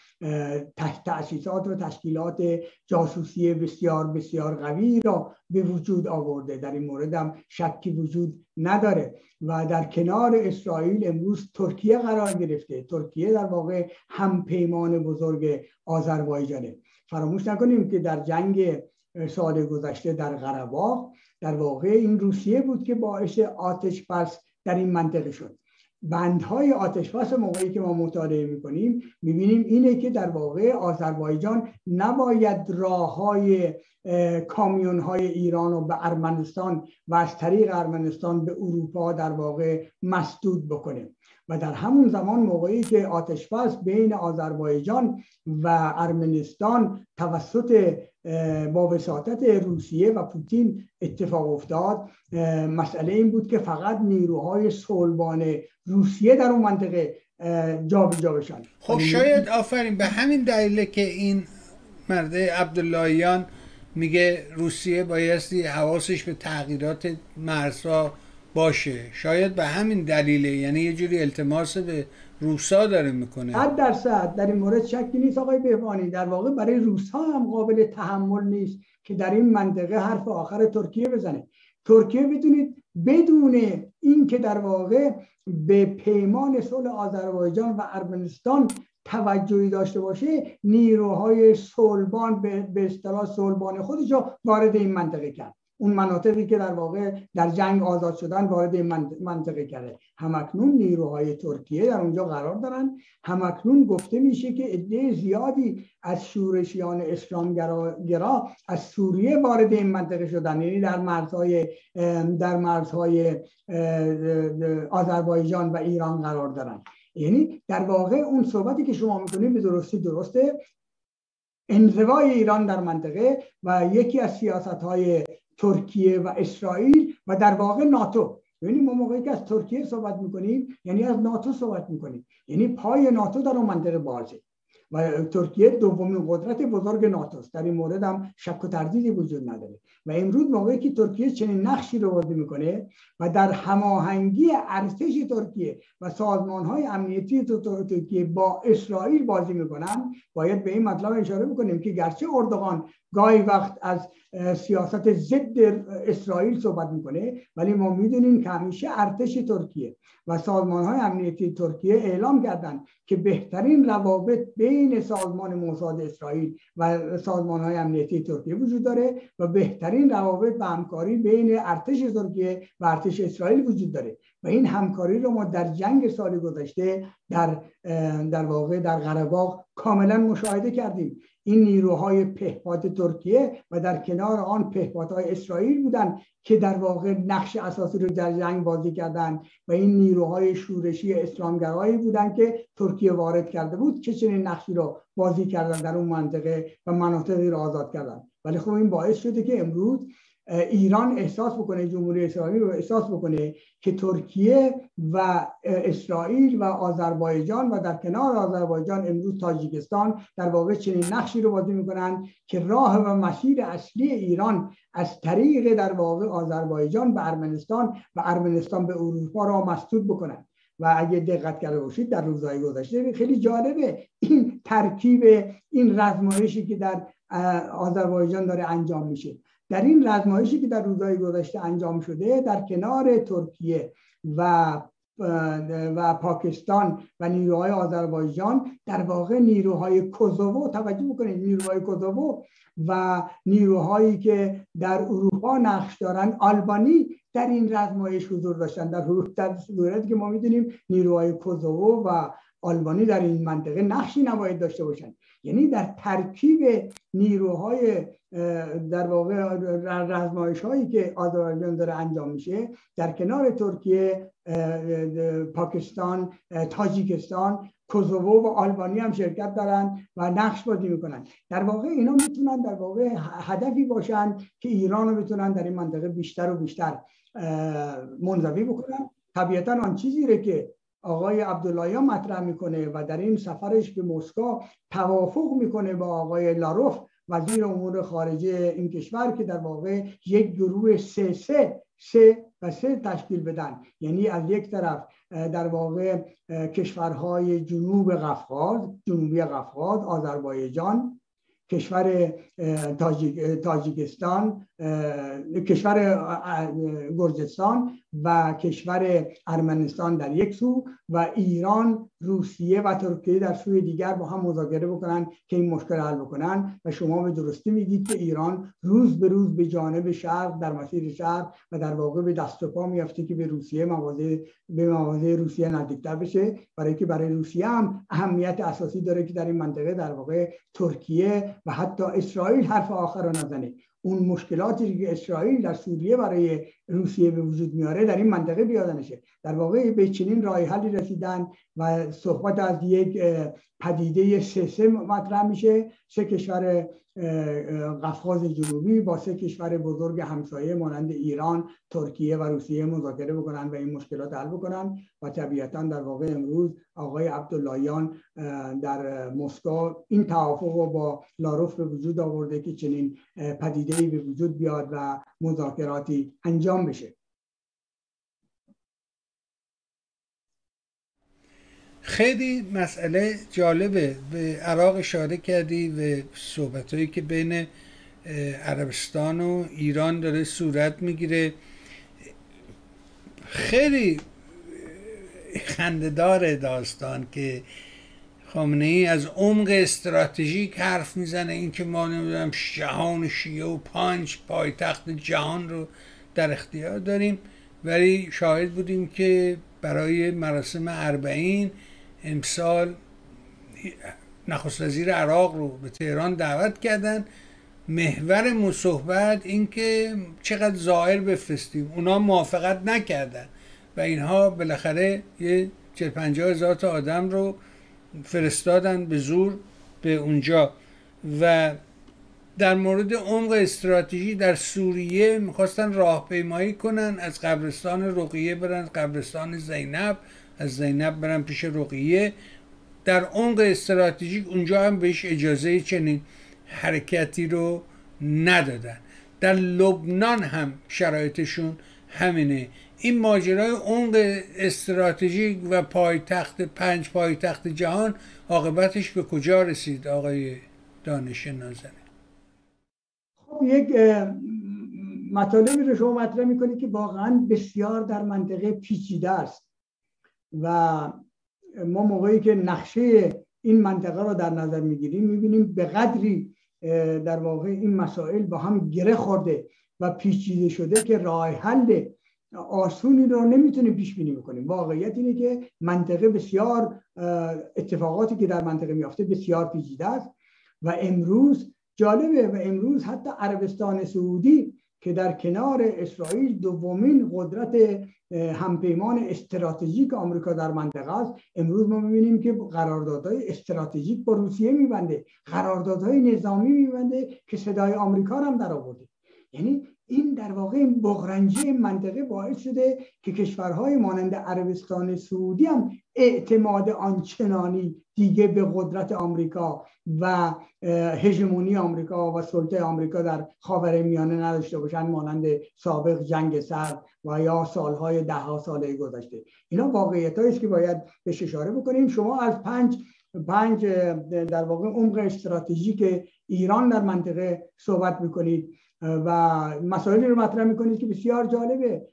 تأسیسات و تشکیلات جاسوسی بسیار بسیار قوی را به وجود آورده. در این مورد هم شکی وجود نداره و در کنار اسرائیل امروز ترکیه قرار گرفته. ترکیه در واقع هم پیمان بزرگ آذربایجانه. فراموش نکنیم که در جنگ سال گذشته در قره‌باغ در واقع این روسیه بود که باعث آتش بس در این منطقه شد. بندهای آتش بس موقعی که ما مطالعه میکنیم میبینیم اینه که در واقع آذربایجان نباید راههای کامیونهای ایران رو به ارمنستان و از طریق ارمنستان به اروپا در واقع مسدود بکنه و در همون زمان موقعی که آتش بس بین آذربایجان و ارمنستان توسط با وساطت روسیه و پوتین اتفاق افتاد، مسئله این بود که فقط نیروهای صلبان روسیه در اون منطقه جابجا بشن. خب شاید آفرین به همین دلیله که این مرد عبداللهیان میگه روسیه بایستی حواسش به تغییرات مرزها باشه. شاید به همین دلیله، یعنی یه جوری التماس به روسا داره میکنه. 100% در این مورد شکی نیست آقای بهبانی. در واقع برای روسا هم قابل تحمل نیست که در این منطقه حرف آخر ترکیه بزنه. ترکیه بدونید بدون این که در واقع به پیمان صلح آذربایجان و ارمنستان توجهی داشته باشه، نیروهای صلبان به اصطلاح صلبان خودش رو وارد این منطقه کرد. اون مناطقی که در واقع در جنگ آزاد شدن وارد این منطقه کرده. همکنون نیروهای ترکیه در اونجا قرار دارن. همکنون گفته میشه که عده زیادی از شورشیان اسلامگرا از سوریه وارد این منطقه شدن، یعنی در مرزهای آذربایجان و ایران قرار دارن. یعنی در واقع اون صحبتی که شما میکنید به درستی درسته. انزوای ایران در منطقه و یکی از سیاست‌های ترکیه و اسرائیل و در واقع ناتو، یعنی ما موقعی که از ترکیه صحبت میکنیم یعنی از ناتو صحبت میکنیم، یعنی پای ناتو در اون منطقه بازه و ترکیه دومین قدرت بزرگ ناتو است. در این مورد هم شک و تردیدی وجود نداره و امروز موقعی که ترکیه چنین نقشی رو بازی میکنه و در هماهنگی ارتش ترکیه و سازمان‌های امنیتی ترکیه با اسرائیل بازی میکنن، باید به این مطلب اشاره بکنیم که گرچه اردوغان گاهی وقت از سیاست ضد اسرائیل صحبت میکنه، ولی ما میدونیم که همیشه ارتش ترکیه و سازمان‌های امنیتی ترکیه اعلام کردن که بهترین روابط بین بین سازمان موساد اسرائیل و سازمان‌های امنیتی ترکیه وجود داره و بهترین روابط و همکاری بین ارتش ترکیه و ارتش اسرائیل وجود داره و این همکاری رو ما در جنگ سال گذشته در واقع در قره باغ کاملا مشاهده کردیم. این نیروهای پهپاد ترکیه و در کنار آن پهپادهای اسرائیل بودند که در واقع نقش اساسی رو در جنگ بازی کردند و این نیروهای شورشی اسلامگرایی بودند که ترکیه وارد کرده بود که چنین نقشی رو بازی کردن در اون منطقه و مناطقی رو آزاد کردن. ولی خب این باعث شده که امروز ایران احساس بکنه، جمهوری اسلامی رو احساس بکنه که ترکیه و اسرائیل و آذربایجان و در کنار آذربایجان امروز تاجیکستان در واقع چنین نقشی رو بازی میکنن که راه و مسیر اصلی ایران از طریق در واقع آذربایجان به ارمنستان و ارمنستان به اروپا را مسدود بکنن. و اگه دقت کرده باشید در روزهای گذشته خیلی جالبه این ترکیب این رزمایشی که در آذربایجان داره انجام میشه. در این رزمایشی که در روزهای گذشته انجام شده در کنار ترکیه و پاکستان و نیروهای آذربایجان در واقع نیروهای کوزوو، توجه بکنید، نیروهای کوزوو و نیروهایی که در اروپا نقش دارن آلبانی در این رزمایش حضور داشتن. در صورتی که ما میدونیم نیروهای کوزوو و آلبانی در این منطقه نقشی نباید داشته باشند. یعنی در ترکیب نیروهای در واقع رزمایش هایی که آذربایجان داره انجام میشه در کنار ترکیه، پاکستان، تاجیکستان، کوزوو و آلبانی هم شرکت دارن و نقش بازی میکنن. در واقع اینا میتونن در واقع هدفی باشن که ایران رو بتونن در این منطقه بیشتر و بیشتر منزوی بکنن. طبیعتا آن چیزی رو که آقای عبداللهیان مطرح میکنه و در این سفرش به مسکو توافق میکنه با آقای لاروف وزیر امور خارجه این کشور که در واقع یک گروه سه تشکیل بدن، یعنی از یک طرف در واقع کشورهای جنوبی قفقاز، آذربایجان، کشور تاجیکستان، کشور گرجستان و کشور ارمنستان در یک سو و ایران، روسیه و ترکیه در سوی دیگر با هم مذاکره بکنن که این مشکل حل بکنن. و شما به درستی میگید که ایران روز به روز به جانب شرق، در مسیر شرق و در واقع به دست و پا میافته که به مواضع روسیه نزدیکتر بشه، برای که برای روسیه هم اهمیت اساسی داره که در این منطقه در واقع ترکیه و حتی اسرائیل حرف آخر رو نزنه. اون مشکلاتی که اسرائیل در سوریه برای روسیه به وجود میاره در این منطقه بیاد نشه. در واقع به چنین راه حلی رسیدن و صحبت از یک پدیده سه مطرح میشه. 3 کشور قفقاز جنوبی با 3 کشور بزرگ همسایه مانند ایران، ترکیه و روسیه مذاکره بکنن و این مشکلات حل بکنن. و طبیعتا در واقع امروز آقای عبداللهیان در مسکو این توافق رو با لاروف به وجود آورده که چنین پدیده‌ای به وجود بیاد و مذاکراتی انجام بشه. خیلی مسئله جالبه. به عراق اشاره کردی و صحبتایی که بین عربستان و ایران داره صورت میگیره. خیلی خنده‌دار داستان که خامنه‌ای از عمق استراتژیک حرف میزنه، این که ما نمیدونم جهان شیعه و 5 پایتخت جهان رو در اختیار داریم، ولی شاهد بودیم که برای مراسم 40 امسال نخست وزیر عراق رو به تهران دعوت کردن. محور مصاحبت این که چقدر زائر بفرستیم، اونا موافقت نکردن و اینها بالاخره یه 40-50 هزار تا آدم رو فرستادن به زور به اونجا. و در مورد عمق استراتژی در سوریه میخواستن راهپیمایی کنن، از قبرستان رقیه برن قبرستان زینب، از زینب برن پیش رقیه. در عمق استراتژیک اونجا هم بهش اجازه چنین حرکتی رو ندادن. در لبنان هم شرایطشون همینه. این ماجرای عمق استراتژیک و پایتخت 5 پایتخت جهان عاقبتش به کجا رسید آقای دانش نازنین؟ خب یک مطالبی رو شما مطرح میکنید که واقعا بسیار در منطقه پیچیده است و ما موقعی که نقشه این منطقه رو در نظر میگیریم میبینیم به قدری در واقع این مسائل با هم گره خورده و پیچیده شده که راه حل آسونی رو نمیتونیم پیش بینی بکنیم. واقعیت اینه که منطقه بسیار اتفاقاتی که در منطقه میفته بسیار پیچیده است و امروز جالبه و امروز حتی عربستان سعودی که در کنار اسرائیل دومین قدرت همپیمان استراتژیک آمریکا در منطقه است، امروز ما می‌بینیم که قراردادهای استراتژیک با روسیه می‌بنده، قراردادهای نظامی می‌بنده که صدای آمریکا هم در آورده. یعنی این در واقع این بغرنجی منطقه باعث شده که کشورهای مانند عربستان سعودی هم اعتماد آنچنانی دیگه به قدرت آمریکا و هژمونی آمریکا و سلطه آمریکا در خاورمیانه نداشته باشند مانند سابق جنگ سرد و یا سالهای ده ساله گذشته. اینا واقعیتایی است که باید بهش اشاره بکنیم. شما از پنج در واقع عمق استراتژیک ایران در منطقه صحبت میکنید و مسائلی رو مطرح میکنید که بسیار جالبه.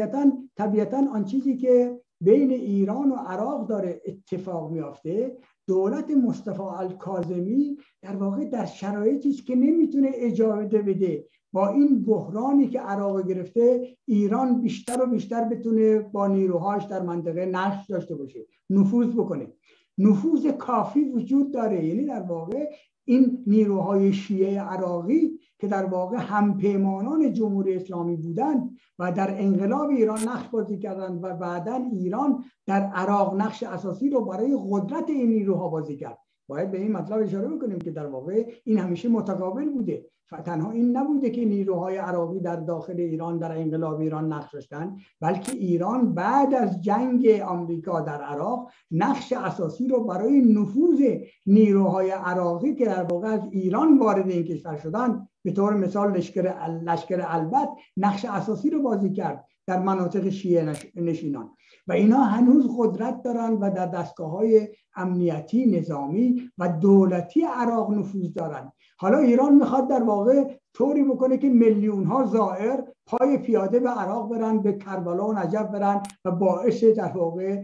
طبیعتاً آن چیزی که بین ایران و عراق داره اتفاق میافته، دولت مصطفی الکاظمی در واقع در شرایطی است که نمیتونه اجازه بده با این بحرانی که عراق گرفته ایران بیشتر و بیشتر بتونه با نیروهاش در منطقه نقش داشته باشه، نفوذ بکنه. نفوذ کافی وجود داره. یعنی در واقع این نیروهای شیعه عراقی که در واقع همپیمانان جمهوری اسلامی بودند و در انقلاب ایران نقش بازی کردند و بعداً ایران در عراق نقش اساسی رو برای قدرت این نیروها بازی کرد. باید به این مطلب اشاره بکنیم که در واقع این همیشه متقابل بوده. تنها این نبوده که نیروهای عراقی در داخل ایران در انقلاب ایران نقش داشتند، بلکه ایران بعد از جنگ آمریکا در عراق نقش اساسی رو برای نفوذ نیروهای عراقی که در واقع از ایران وارد این کشور شدند، به طور مثال لشکر البت، نقش اساسی رو بازی کرد در مناطق شیعه نشینان و اینا هنوز قدرت دارن و در دستگاه‌های امنیتی، نظامی و دولتی عراق نفوذ دارن. حالا ایران میخواد در واقع طوری بکنه که میلیون‌ها زائر پای پیاده به عراق برن، به کربلا و نجف برن و باعث در واقع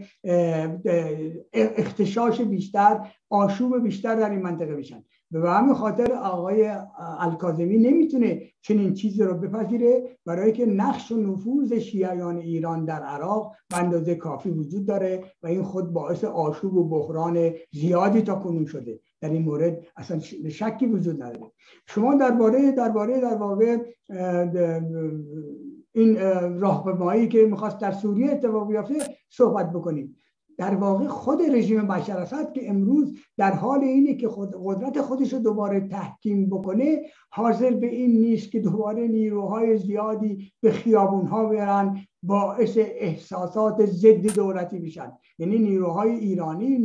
اغتشاش بیشتر، آشوب بیشتر در این منطقه بشن. به همین خاطر آقای الکاظمی نمیتونه چنین چیزی رو بپذیره، برای که نقش و نفوذ شیعیان ایران در عراق به اندازه کافی وجود داره و این خود باعث آشوب و بحران زیادی تا کنون شده. در این مورد اصلا شکی وجود نداره. شما درباره در واقع این راهپیمایی که میخواست در سوریه اتفاق بیفته صحبت بکنیم. در واقع خود رژیم بشار اسد که امروز در حال اینه که قدرت خودش رو دوباره تحکیم بکنه، حاضر به این نیست که دوباره نیروهای زیادی به خیابونها برن، باعث احساسات ضد دولتی بشن. یعنی نیروهای ایرانی،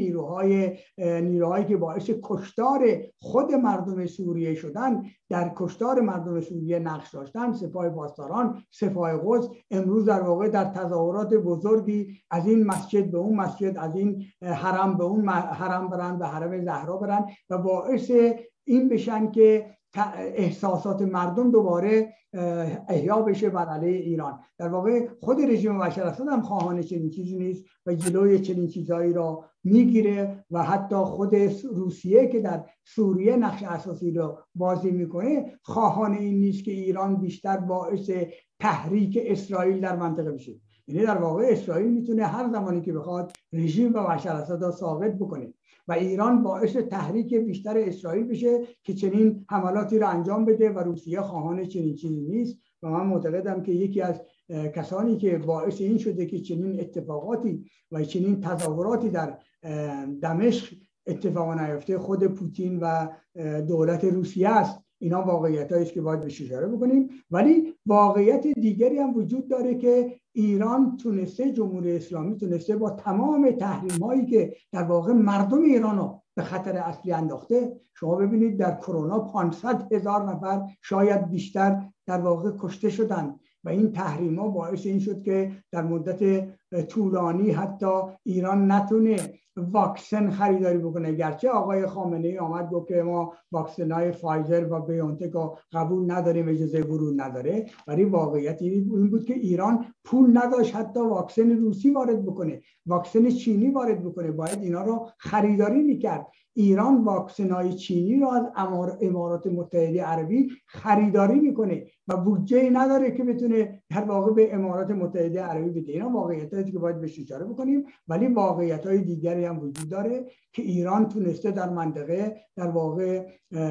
نیروهایی که باعث کشتار خود مردم سوریه شدن، در کشتار مردم سوریه نقش داشتن، سپاه پاسداران، سپاه قدس، امروز در واقع در تظاهرات بزرگی از این مسجد به اون مسجد، از این حرم به اون حرم برن، به حرم زهرا برن و باعث این بشن که احساسات مردم دوباره احیا بشه بر علیه ایران. در واقع خود رژیم بشار اسد هم خواهان چنین چیزی نیست و جلوی چنین چیزایی را میگیره و حتی خود روسیه که در سوریه نقش اساسی را بازی میکنه خواهان این نیست که ایران بیشتر باعث تحریک اسرائیل در منطقه بشه. یعنی در واقع اسرائیل میتونه هر زمانی که بخواد رژیم بشار اسد را ساقط بکنه و ایران باعث تحریک بیشتر اسرائیل بشه که چنین حملاتی را انجام بده و روسیه خواهان چنین چیزی نیست. و من معتقدم که یکی از کسانی که باعث این شده که چنین اتفاقاتی و چنین تظاهراتی در دمشق اتفاق نیفته خود پوتین و دولت روسیه است. اینا واقعیتایی است که باید بهش اشاره بکنیم. ولی واقعیت دیگری هم وجود داره که ایران تونسته، جمهوری اسلامی تونسته با تمام تحریم‌هایی که در واقع مردم ایرانو به خطر اصلی انداخته. شما ببینید در کرونا 500,000 نفر شاید بیشتر در واقع کشته شدن و این تحریم‌ها باعث این شد که در مدت طولانی حتی ایران نتونه واکسن خریداری بکنه. گرچه آقای خامنه‌ای آمد گفت که ما واکسن‌های فایزر و بیونتک رو قبول نداریم، اجازه ورود نداره، ولی واقعیت این بود که ایران پول نداشت حتی واکسن روسی وارد بکنه، واکسن چینی وارد بکنه، باید اینا رو خریداری میکرد. ایران واکسن‌های چینی رو از امارات متحده عربی خریداری میکنه و بودجه نداره که بتونه در واقع به امارات متحده عربی بده. اینا واقعیتایی که باید بهش اشاره بکنیم، ولی واقعیت‌های دیگری هم وجود داره که ایران تونسته در منطقه در واقع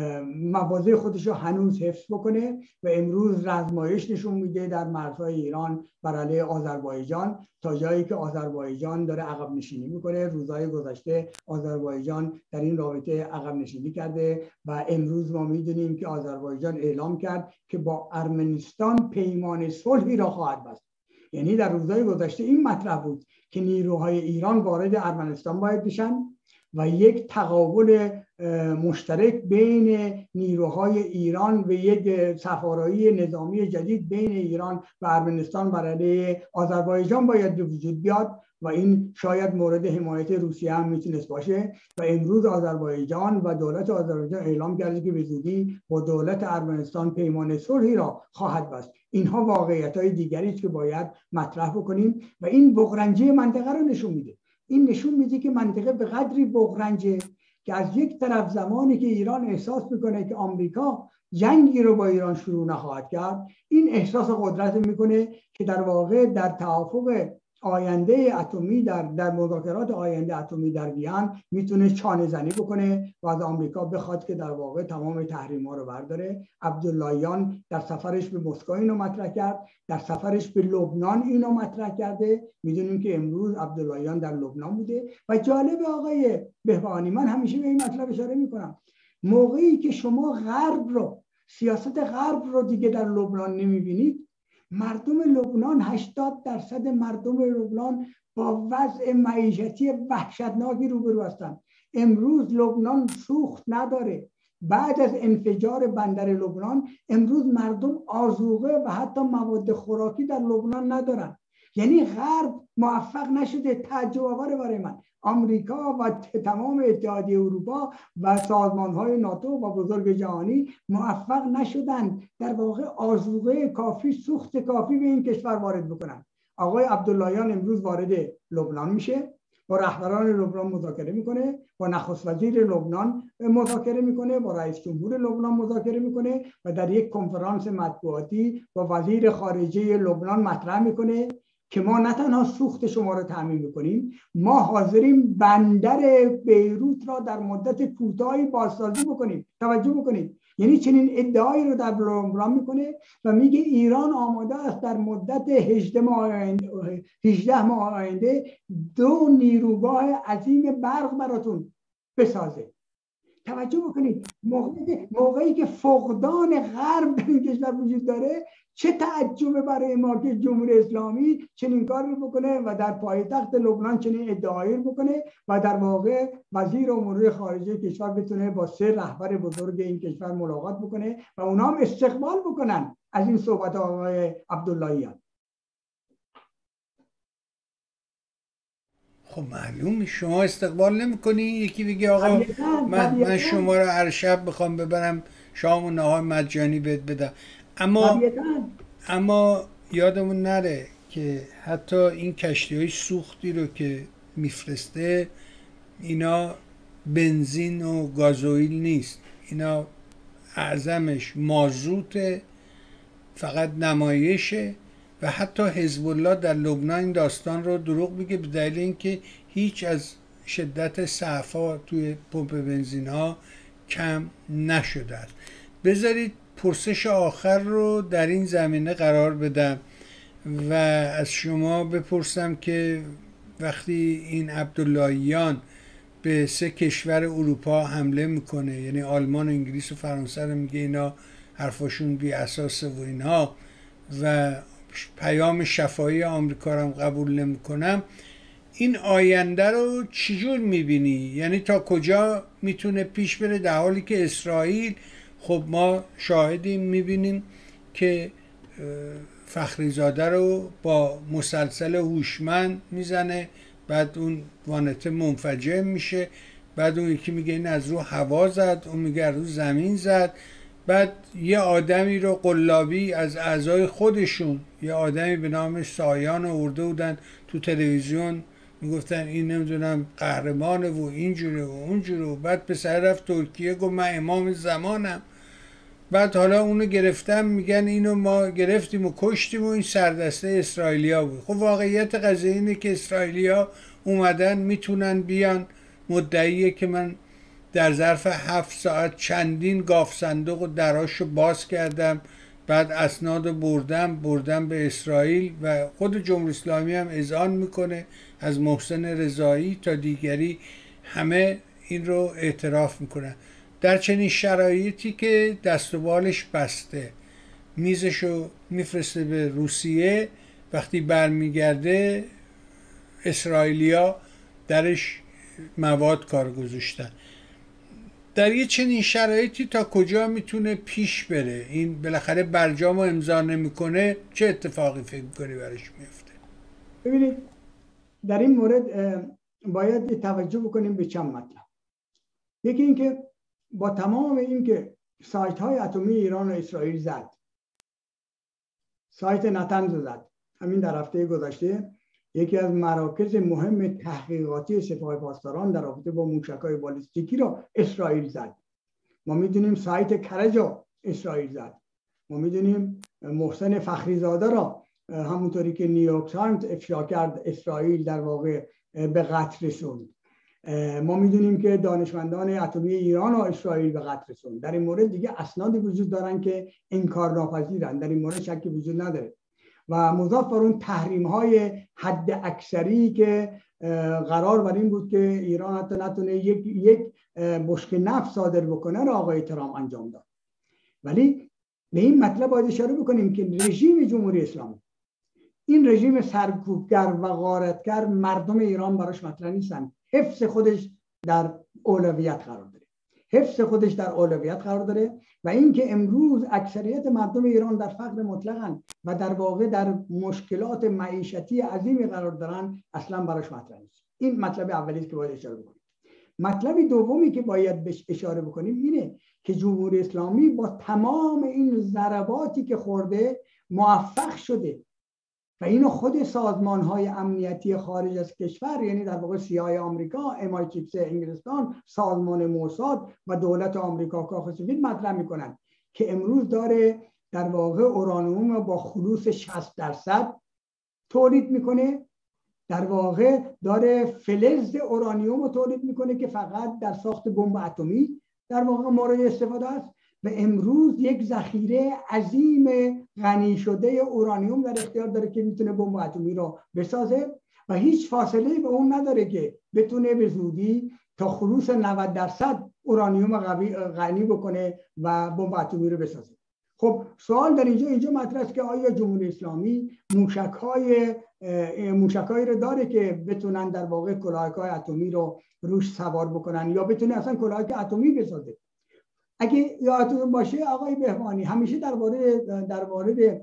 مواضع خودش رو هنوز حفظ بکنه و امروز رزمایش نشون میده در مرزهای ایران بر علیه آذربایجان، تا جایی که آذربایجان داره عقب نشینی میکنه. روزهای گذشته آذربایجان در این رابطه عقب نشینی کرده و امروز ما میدونیم که آذربایجان اعلام کرد که با ارمنستان پیمان صلحی را خواهد بست. یعنی در روزهای گذشته این مطرح بود که نیروهای ایران وارد ارمنستان باید بشن و یک تقابل مشترک بین نیروهای ایران و یک سفارایی نظامی جدید بین ایران و ارمنستان بر علیه آذربایجان باید به وجود بیاد و این شاید مورد حمایت روسیه هم میتونست باشه. و امروز آذربایجان و دولت آذربایجان اعلام کرده که به زودی با دولت ارمنستان پیمان صلحی را خواهد بست. اینها واقعیت‌های دیگری است که باید مطرح بکنیم و این بغرنجی منطقه رو نشون میده. این نشون میده که منطقه به قدری بغرنجه که از یک طرف زمانی که ایران احساس میکنه که آمریکا جنگی رو با ایران شروع نخواهد کرد، این احساس قدرت میکنه که در واقع در توافق آینده اتمی در مذاکرات آینده اتمی در وین میتونه چانه زنی بکنه و از آمریکا بخواد که در واقع تمام تحریم‌ها رو برداره. عبداللهیان در سفرش به مسکو اینو مطرح کرد، در سفرش به لبنان اینو مطرح کرده. میدونیم که امروز عبداللهیان در لبنان بوده و جالب آقای بهبهانی، من همیشه به این مطلب اشاره میکنم، موقعی که شما غرب رو، سیاست غرب رو دیگه در لبنان نمیبینید، مردم لبنان 80% مردم لبنان با وضع معیشتی وحشتناکی روبرو هستند. امروز لبنان سوخت نداره. بعد از انفجار بندر لبنان امروز مردم آذوقه و حتی مواد خوراکی در لبنان ندارن. یعنی غرب موفق نشده. تعجب آوره برای من. آمریکا و تمام اتحادیه اروپا و سازمان‌های ناتو و بزرگ جهانی موفق نشدند در واقع آذوقه کافی، سوخت کافی به این کشور وارد بکنن. آقای عبداللهیان امروز وارد لبنان میشه، با رهبران لبنان مذاکره میکنه، با نخست وزیر لبنان مذاکره میکنه، با رئیس جمهور لبنان مذاکره میکنه و در یک کنفرانس مطبوعاتی با وزیر خارجه لبنان مطرح میکنه که ما نه تنها سوخت شما رو تامین میکنیم، ما حاضریم بندر بیروت را در مدت کوتاهی بازسازی بکنیم. توجه بکنید، یعنی چنین ادعایی رو در لبنان میکنه و میگه ایران آماده است در مدت 18 ماه آینده 2 نیروگاه عظیم برق براتون بسازه. توجه بکنید، موقعی که فقدان غرب در این کشور وجود داره، چه تعجب برای ما که جمهوری اسلامی چنین کار رو بکنه و در پایتخت لبنان چنین ادعایی رو بکنه و در واقع وزیر امور خارجه کشور بتونه با 3 رهبر بزرگ این کشور ملاقات بکنه و اونا هم استقبال بکنن از این صحبت آقای عبداللهیان. خب معلومه شما استقبال نمی‌کنی. یکی بگه آقا من شما رو هر شب بخوام ببرم شام و نهار مجانی بهت بدم. اما یادمون نره که حتی این کشتی‌های سوختی رو که میفرسته اینا بنزین و گازوئیل نیست، اینا اعظمش مازوت، فقط نمایشه. و حتی حزب الله در لبنان این داستان رو دروغ میگه به دلیل اینکه هیچ از شدت ضعف‌ها توی پمپ بنزین ها کم نشده است. بذارید پرسش آخر رو در این زمینه قرار بدم و از شما بپرسم که وقتی این عبداللهیان به 3 کشور اروپا حمله میکنه، یعنی آلمان و انگلیس و فرانسه رو میگه اینا حرفاشون بی اساسه و اینها، و پیام شفاهی آمریکا رو هم قبول نمیکنم، این آینده رو چجور میبینی؟ یعنی تا کجا میتونه پیش بره، در حالی که اسرائیل خب ما شاهدیم میبینیم که فخریزاده رو با مسلسل هوشمند میزنه، بعد اون وانته منفجر میشه، بعد اون یکی میگه این از رو هوا زد، اون میگه از رو زمین زد، بعد یه آدمی رو قلابی از اعضای خودشون، یه آدمی به نام سایان آورده بودن تو تلویزیون میگفتن این نمیدونم قهرمانه و اینجوره و اونجوره، و بعد پسر رفت ترکیه گفت من امام زمانم، بعد حالا اونو گرفتم میگن اینو ما گرفتیم و کشتیم و این سردسته اسرائیلیا بود. خب واقعیت قضیه اینه که اسرائیلیا اومدن میتونن بیان، مدعیه که من در ظرف 7 ساعت چندین گاف صندوق و دراشو باز کردم، بعد اسنادو بردم به اسرائیل، و خود جمهوری اسلامی هم اذعان میکنه، از محسن رضایی تا دیگری همه این رو اعتراف میکنن. در چنین شرایطی که دست و بالش بسته، میزشو میفرسته به روسیه، وقتی برمیگرده اسرائیلیا درش مواد کار گذاشتن. در یه چنین شرایطی تا کجا میتونه پیش بره؟ این بالاخره برجامو امضا نمیکنه، چه اتفاقی فکر میکنی برش میفته؟ ببینید در این مورد باید توجه بکنیم به چند مطلب. یکی اینکه با تمام اینکه سایت های اتمی ایران و اسرائیل زد، سایت نتنز زد، همین در هفته گذشته یکی از مراکز مهم تحقیقاتی سپاه پاسداران در رابطه با موشک‌های بالستیکی را اسرائیل زد. ما میدونیم سایت کرجا اسرائیل زد. ما میدونیم محسن فخریزاده را همونطوری که نیویورک تایمز افشا کرد اسرائیل در واقع به قتل رسوند. ما میدونیم که دانشمندان اتمی ایران و اسرائیل به قتل رسوند. در این مورد دیگه اسنادی وجود دارن که انکارناپذیرن، در این مورد شکی وجود نداره. و مضاف بر اون تحریم های حد اکثری که قرار بر این بود که ایران حتی نتونه یک بشکه نفت صادر بکنه را آقای ترامپ انجام داد. ولی به این مطلب باید اشاره بکنیم که رژیم جمهوری اسلامی، این رژیم سرکوبگر و غارتگر، مردم ایران براش مطرح نیستن. حفظ خودش در اولویت قرار داره، حفظ خودش در اولویت قرار داره و اینکه امروز اکثریت مردم ایران در فقر مطلقن و در واقع در مشکلات معیشتی عظیمی قرار دارن اصلا براش مطرح نیست. این مطلب اولی است که باید اشاره بکنیم. مطلب دومی که باید بهش اشاره بکنیم اینه که جمهوری اسلامی با تمام این ضرباتی که خورده موفق شده و اینو خود سازمان‌های امنیتی خارج از کشور، یعنی در واقع CIA آمریکا، MI6 انگلستان، سازمان موساد و دولت آمریکا کاخ سفید مطرح میکنن که امروز داره در واقع اورانیوم رو با خلوص 60% تولید میکنه، در واقع داره فلز اورانیوم رو تولید میکنه که فقط در ساخت بمب اتمی در واقع مورد استفاده است و امروز یک ذخیره عظیم غنی شده اورانیوم در اختیار داره که میتونه بمب اتمی رو بسازه و هیچ فاصله به اون نداره که بتونه به زودی تا خلوص 90% اورانیوم غنی بکنه و بمب اتمی رو بسازه. خب سوال در اینجا مطرح است که آیا جمهوری اسلامی موشک‌هایی رو داره که بتونن در واقع کلاهک‌های اتمی رو روش سوار بکنن یا بتونه اصلا کلاهک اتمی بسازه؟ اگه یادتون باشه آقای بهبانی همیشه در مورد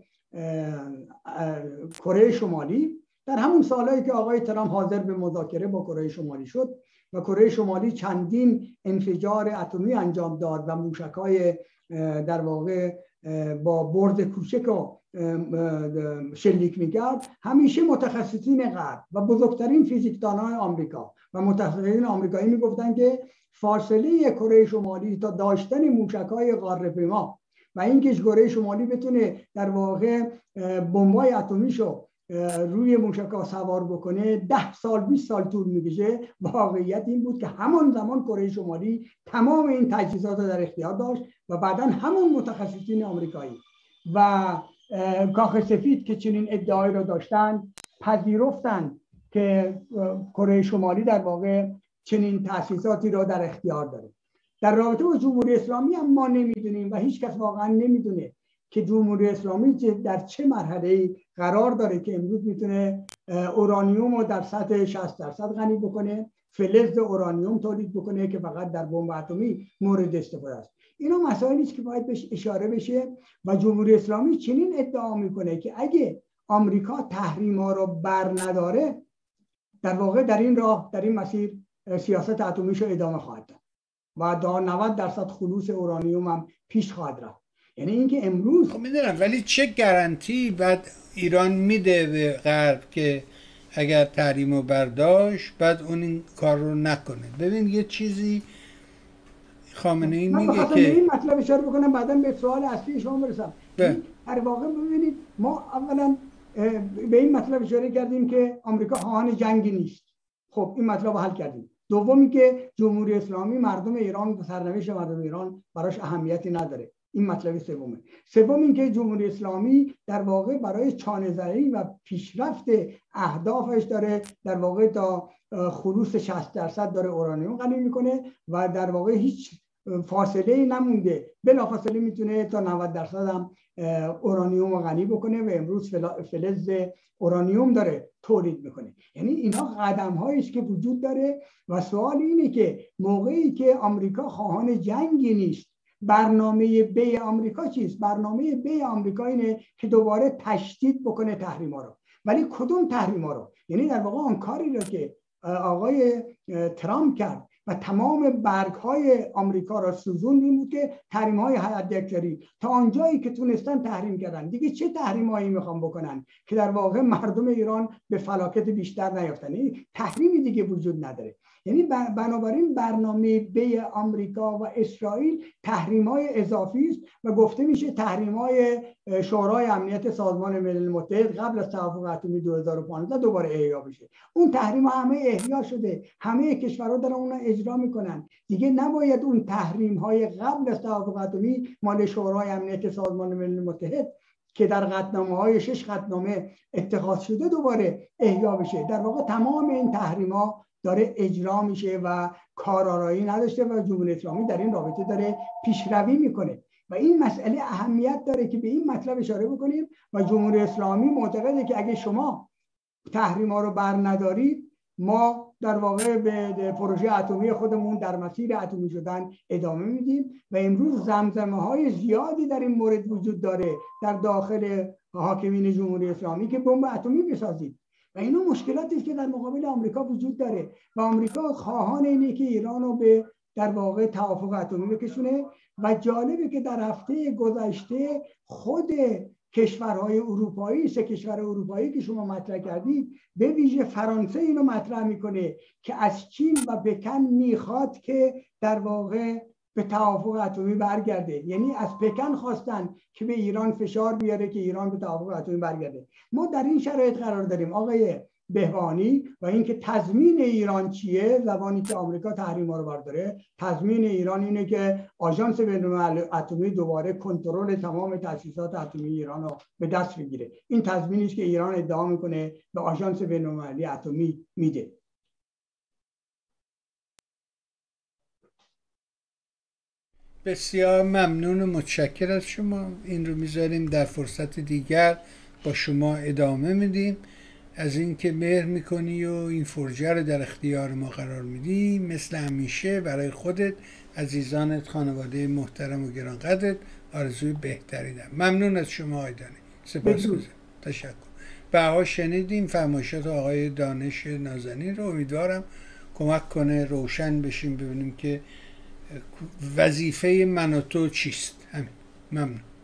کره شمالی، در همون سالهایی که آقای ترامپ حاضر به مذاکره با کره شمالی شد و کره شمالی چندین انفجار اتمی انجام داد و موشک‌های در واقع با برد کوچک رو شلیک میکرد، همیشه متخصصین غرب و بزرگترین فیزیکدانان آمریکا و متخصصین آمریکایی میگفتن که فاصله کره شمالی تا داشتن موشک‌های قاره‌پیما و اینکه کره شمالی بتونه در واقع بمب‌های اتمیشو روی موشک‌ها سوار بکنه 10 سال 20 سال طول میکشه. واقعیت این بود که همون زمان کره شمالی تمام این تجهیزات رو در اختیار داشت و بعداً همون متخصصین آمریکایی و کاخ سفید که چنین ادعایی رو داشتن پذیرفتن که کره شمالی در واقع چنین تأسیساتی رو در اختیار داره. در رابطه با جمهوری اسلامی هم ما نمیدونیم و هیچ کس واقعا نمیدونه که جمهوری اسلامی در چه مرحله‌ای قرار داره که امروز میتونه اورانیوم رو در سطح 60% غنی بکنه، فلز اورانیوم تولید بکنه که فقط در بمب اتمی مورد استفاده است. اینا مسائلی است که باید بهش اشاره بشه و جمهوری اسلامی چنین ادعا میکنه که اگه آمریکا تحریم‌ها رو بر نداره، در واقع در این راه، در این مسیر سیاست اتمیش رو ادامه خواهد داد و تا 90% خلوص اورانیوم هم پیش خواهد رفت. یعنی اینکه امروز میدونم، ولی چه گارانتی بعد ایران میده به غرب که اگر تحریم رو برداشت بعد اون این کار رو نکنه. ببین یه چیزی خامنه ای من میگه بخواستم به که این مطلب اشاره بکنم بعدا به سوال اصلی شما برسم. در واقع ببینید ما اولا به این مطلب اشاره کردیم که آمریکا خواهان جنگی نیست. خب این مطلب رو حل کردیم. دومی که جمهوری اسلامی مردم ایران، سرنوشت مردم ایران براش اهمیتی نداره. این مطلب سومه. سوم این که جمهوری اسلامی در واقع برای چانه‌زنی و پیشرفت اهدافش داره در واقع تا خلوص 60% داره اورانیوم غنی میکنه و در واقع هیچ فاصله نمونده، بلافاصله میتونه تا 90% هم اورانیوم غنی بکنه و امروز فلز اورانیوم داره تولید میکنه. یعنی اینا قدم هایی است که وجود داره و سوال اینه که موقعی که آمریکا خواهان جنگی نیست، برنامه بی آمریکا چیست؟ برنامه بی آمریکا اینه که دوباره تشدید بکنه تحریما رو. ولی کدوم تحریما رو؟ یعنی در واقع آن کاری رو که آقای ترامپ کرد و تمام برگ‌های آمریکا را سوزوند این بود که تحریم‌های حداکثری تا آنجایی که تونستن تحریم کردن. دیگه چه تحریمایی میخوام بکنن که در واقع مردم ایران به فلاکت بیشتر نیفتن؟ تحریمی دیگه وجود نداره. یعنی بنابراین برنامه بی آمریکا و اسرائیل تحریم‌های اضافی است و گفته میشه تحریم‌های شورای امنیت سازمان ملل متحد قبل از توافق اتمی 2015 دوباره احیا بشه. اون تحریم همه احیا شده، همه کشورها دارن اون اجرا میکنن. دیگه نباید اون تحریم‌های قبل از توافق اتمی مال شورای امنیت سازمان ملل متحد که در قطعنامه‌های 6 قطعنامه اتخاذ شده دوباره احیا بشه. در واقع تمام این تحریم‌ها داره اجرا میشه و کارآرایی نداشته و جمهوری اسلامی در این رابطه داره پیشروی میکنه و این مسئله اهمیت داره که به این مطلب اشاره بکنیم و جمهوری اسلامی معتقده که اگه شما تحریما رو بر ندارید ما در واقع به پروژه اتمی خودمون در مسیر اتمی شدن ادامه میدیم و امروز زمزمه های زیادی در این مورد وجود داره در داخل حاکمین جمهوری اسلامی که بمب اتمی بسازید و اینو مشکلاتی است که در مقابل آمریکا وجود داره و آمریکا خواهان اینه که ایران رو به در واقع توافق اتمی بکشونه و جالبه که در هفته گذشته خود کشورهای اروپایی، 3 کشور اروپایی که شما مطرح کردید، به ویژه فرانسه اینو مطرح میکنه که از چین و پکن میخواد که در واقع به توافق اتمی برگرده. یعنی از پکن خواستن که به ایران فشار بیاره که ایران به توافق اتمی برگرده. ما در این شرایط قرار داریم آقای بهبانی و اینکه تضمین ایران چیه؟ زمانی که آمریکا تحریما رو برداره، تضمین ایران اینه که آژانس بین‌المللی اتمی دوباره کنترل تمام تأسیسات اتمی ایران رو به دست بگیره. این تضمینی است که ایران ادعا میکنه به آژانس بین‌المللی اتمی میده. بسیار ممنون و متشکر از شما. این رو میذاریم در فرصت دیگر با شما ادامه میدیم. از اینکه مهر میکنی و این فرجه رو در اختیار ما قرار میدی، مثل همیشه برای خودت، عزیزانت، خانواده محترم و گرانقدرت آرزوی بهتری دارم. ممنون از شما آقای دانی. سپاسگزارم. تشکر. بها شنیدیم فرمایشات آقای دانش نازنین رو. امیدوارم کمک کنه روشن بشیم، ببینیم که وظیفه من و تو چیست. همین. ممنون.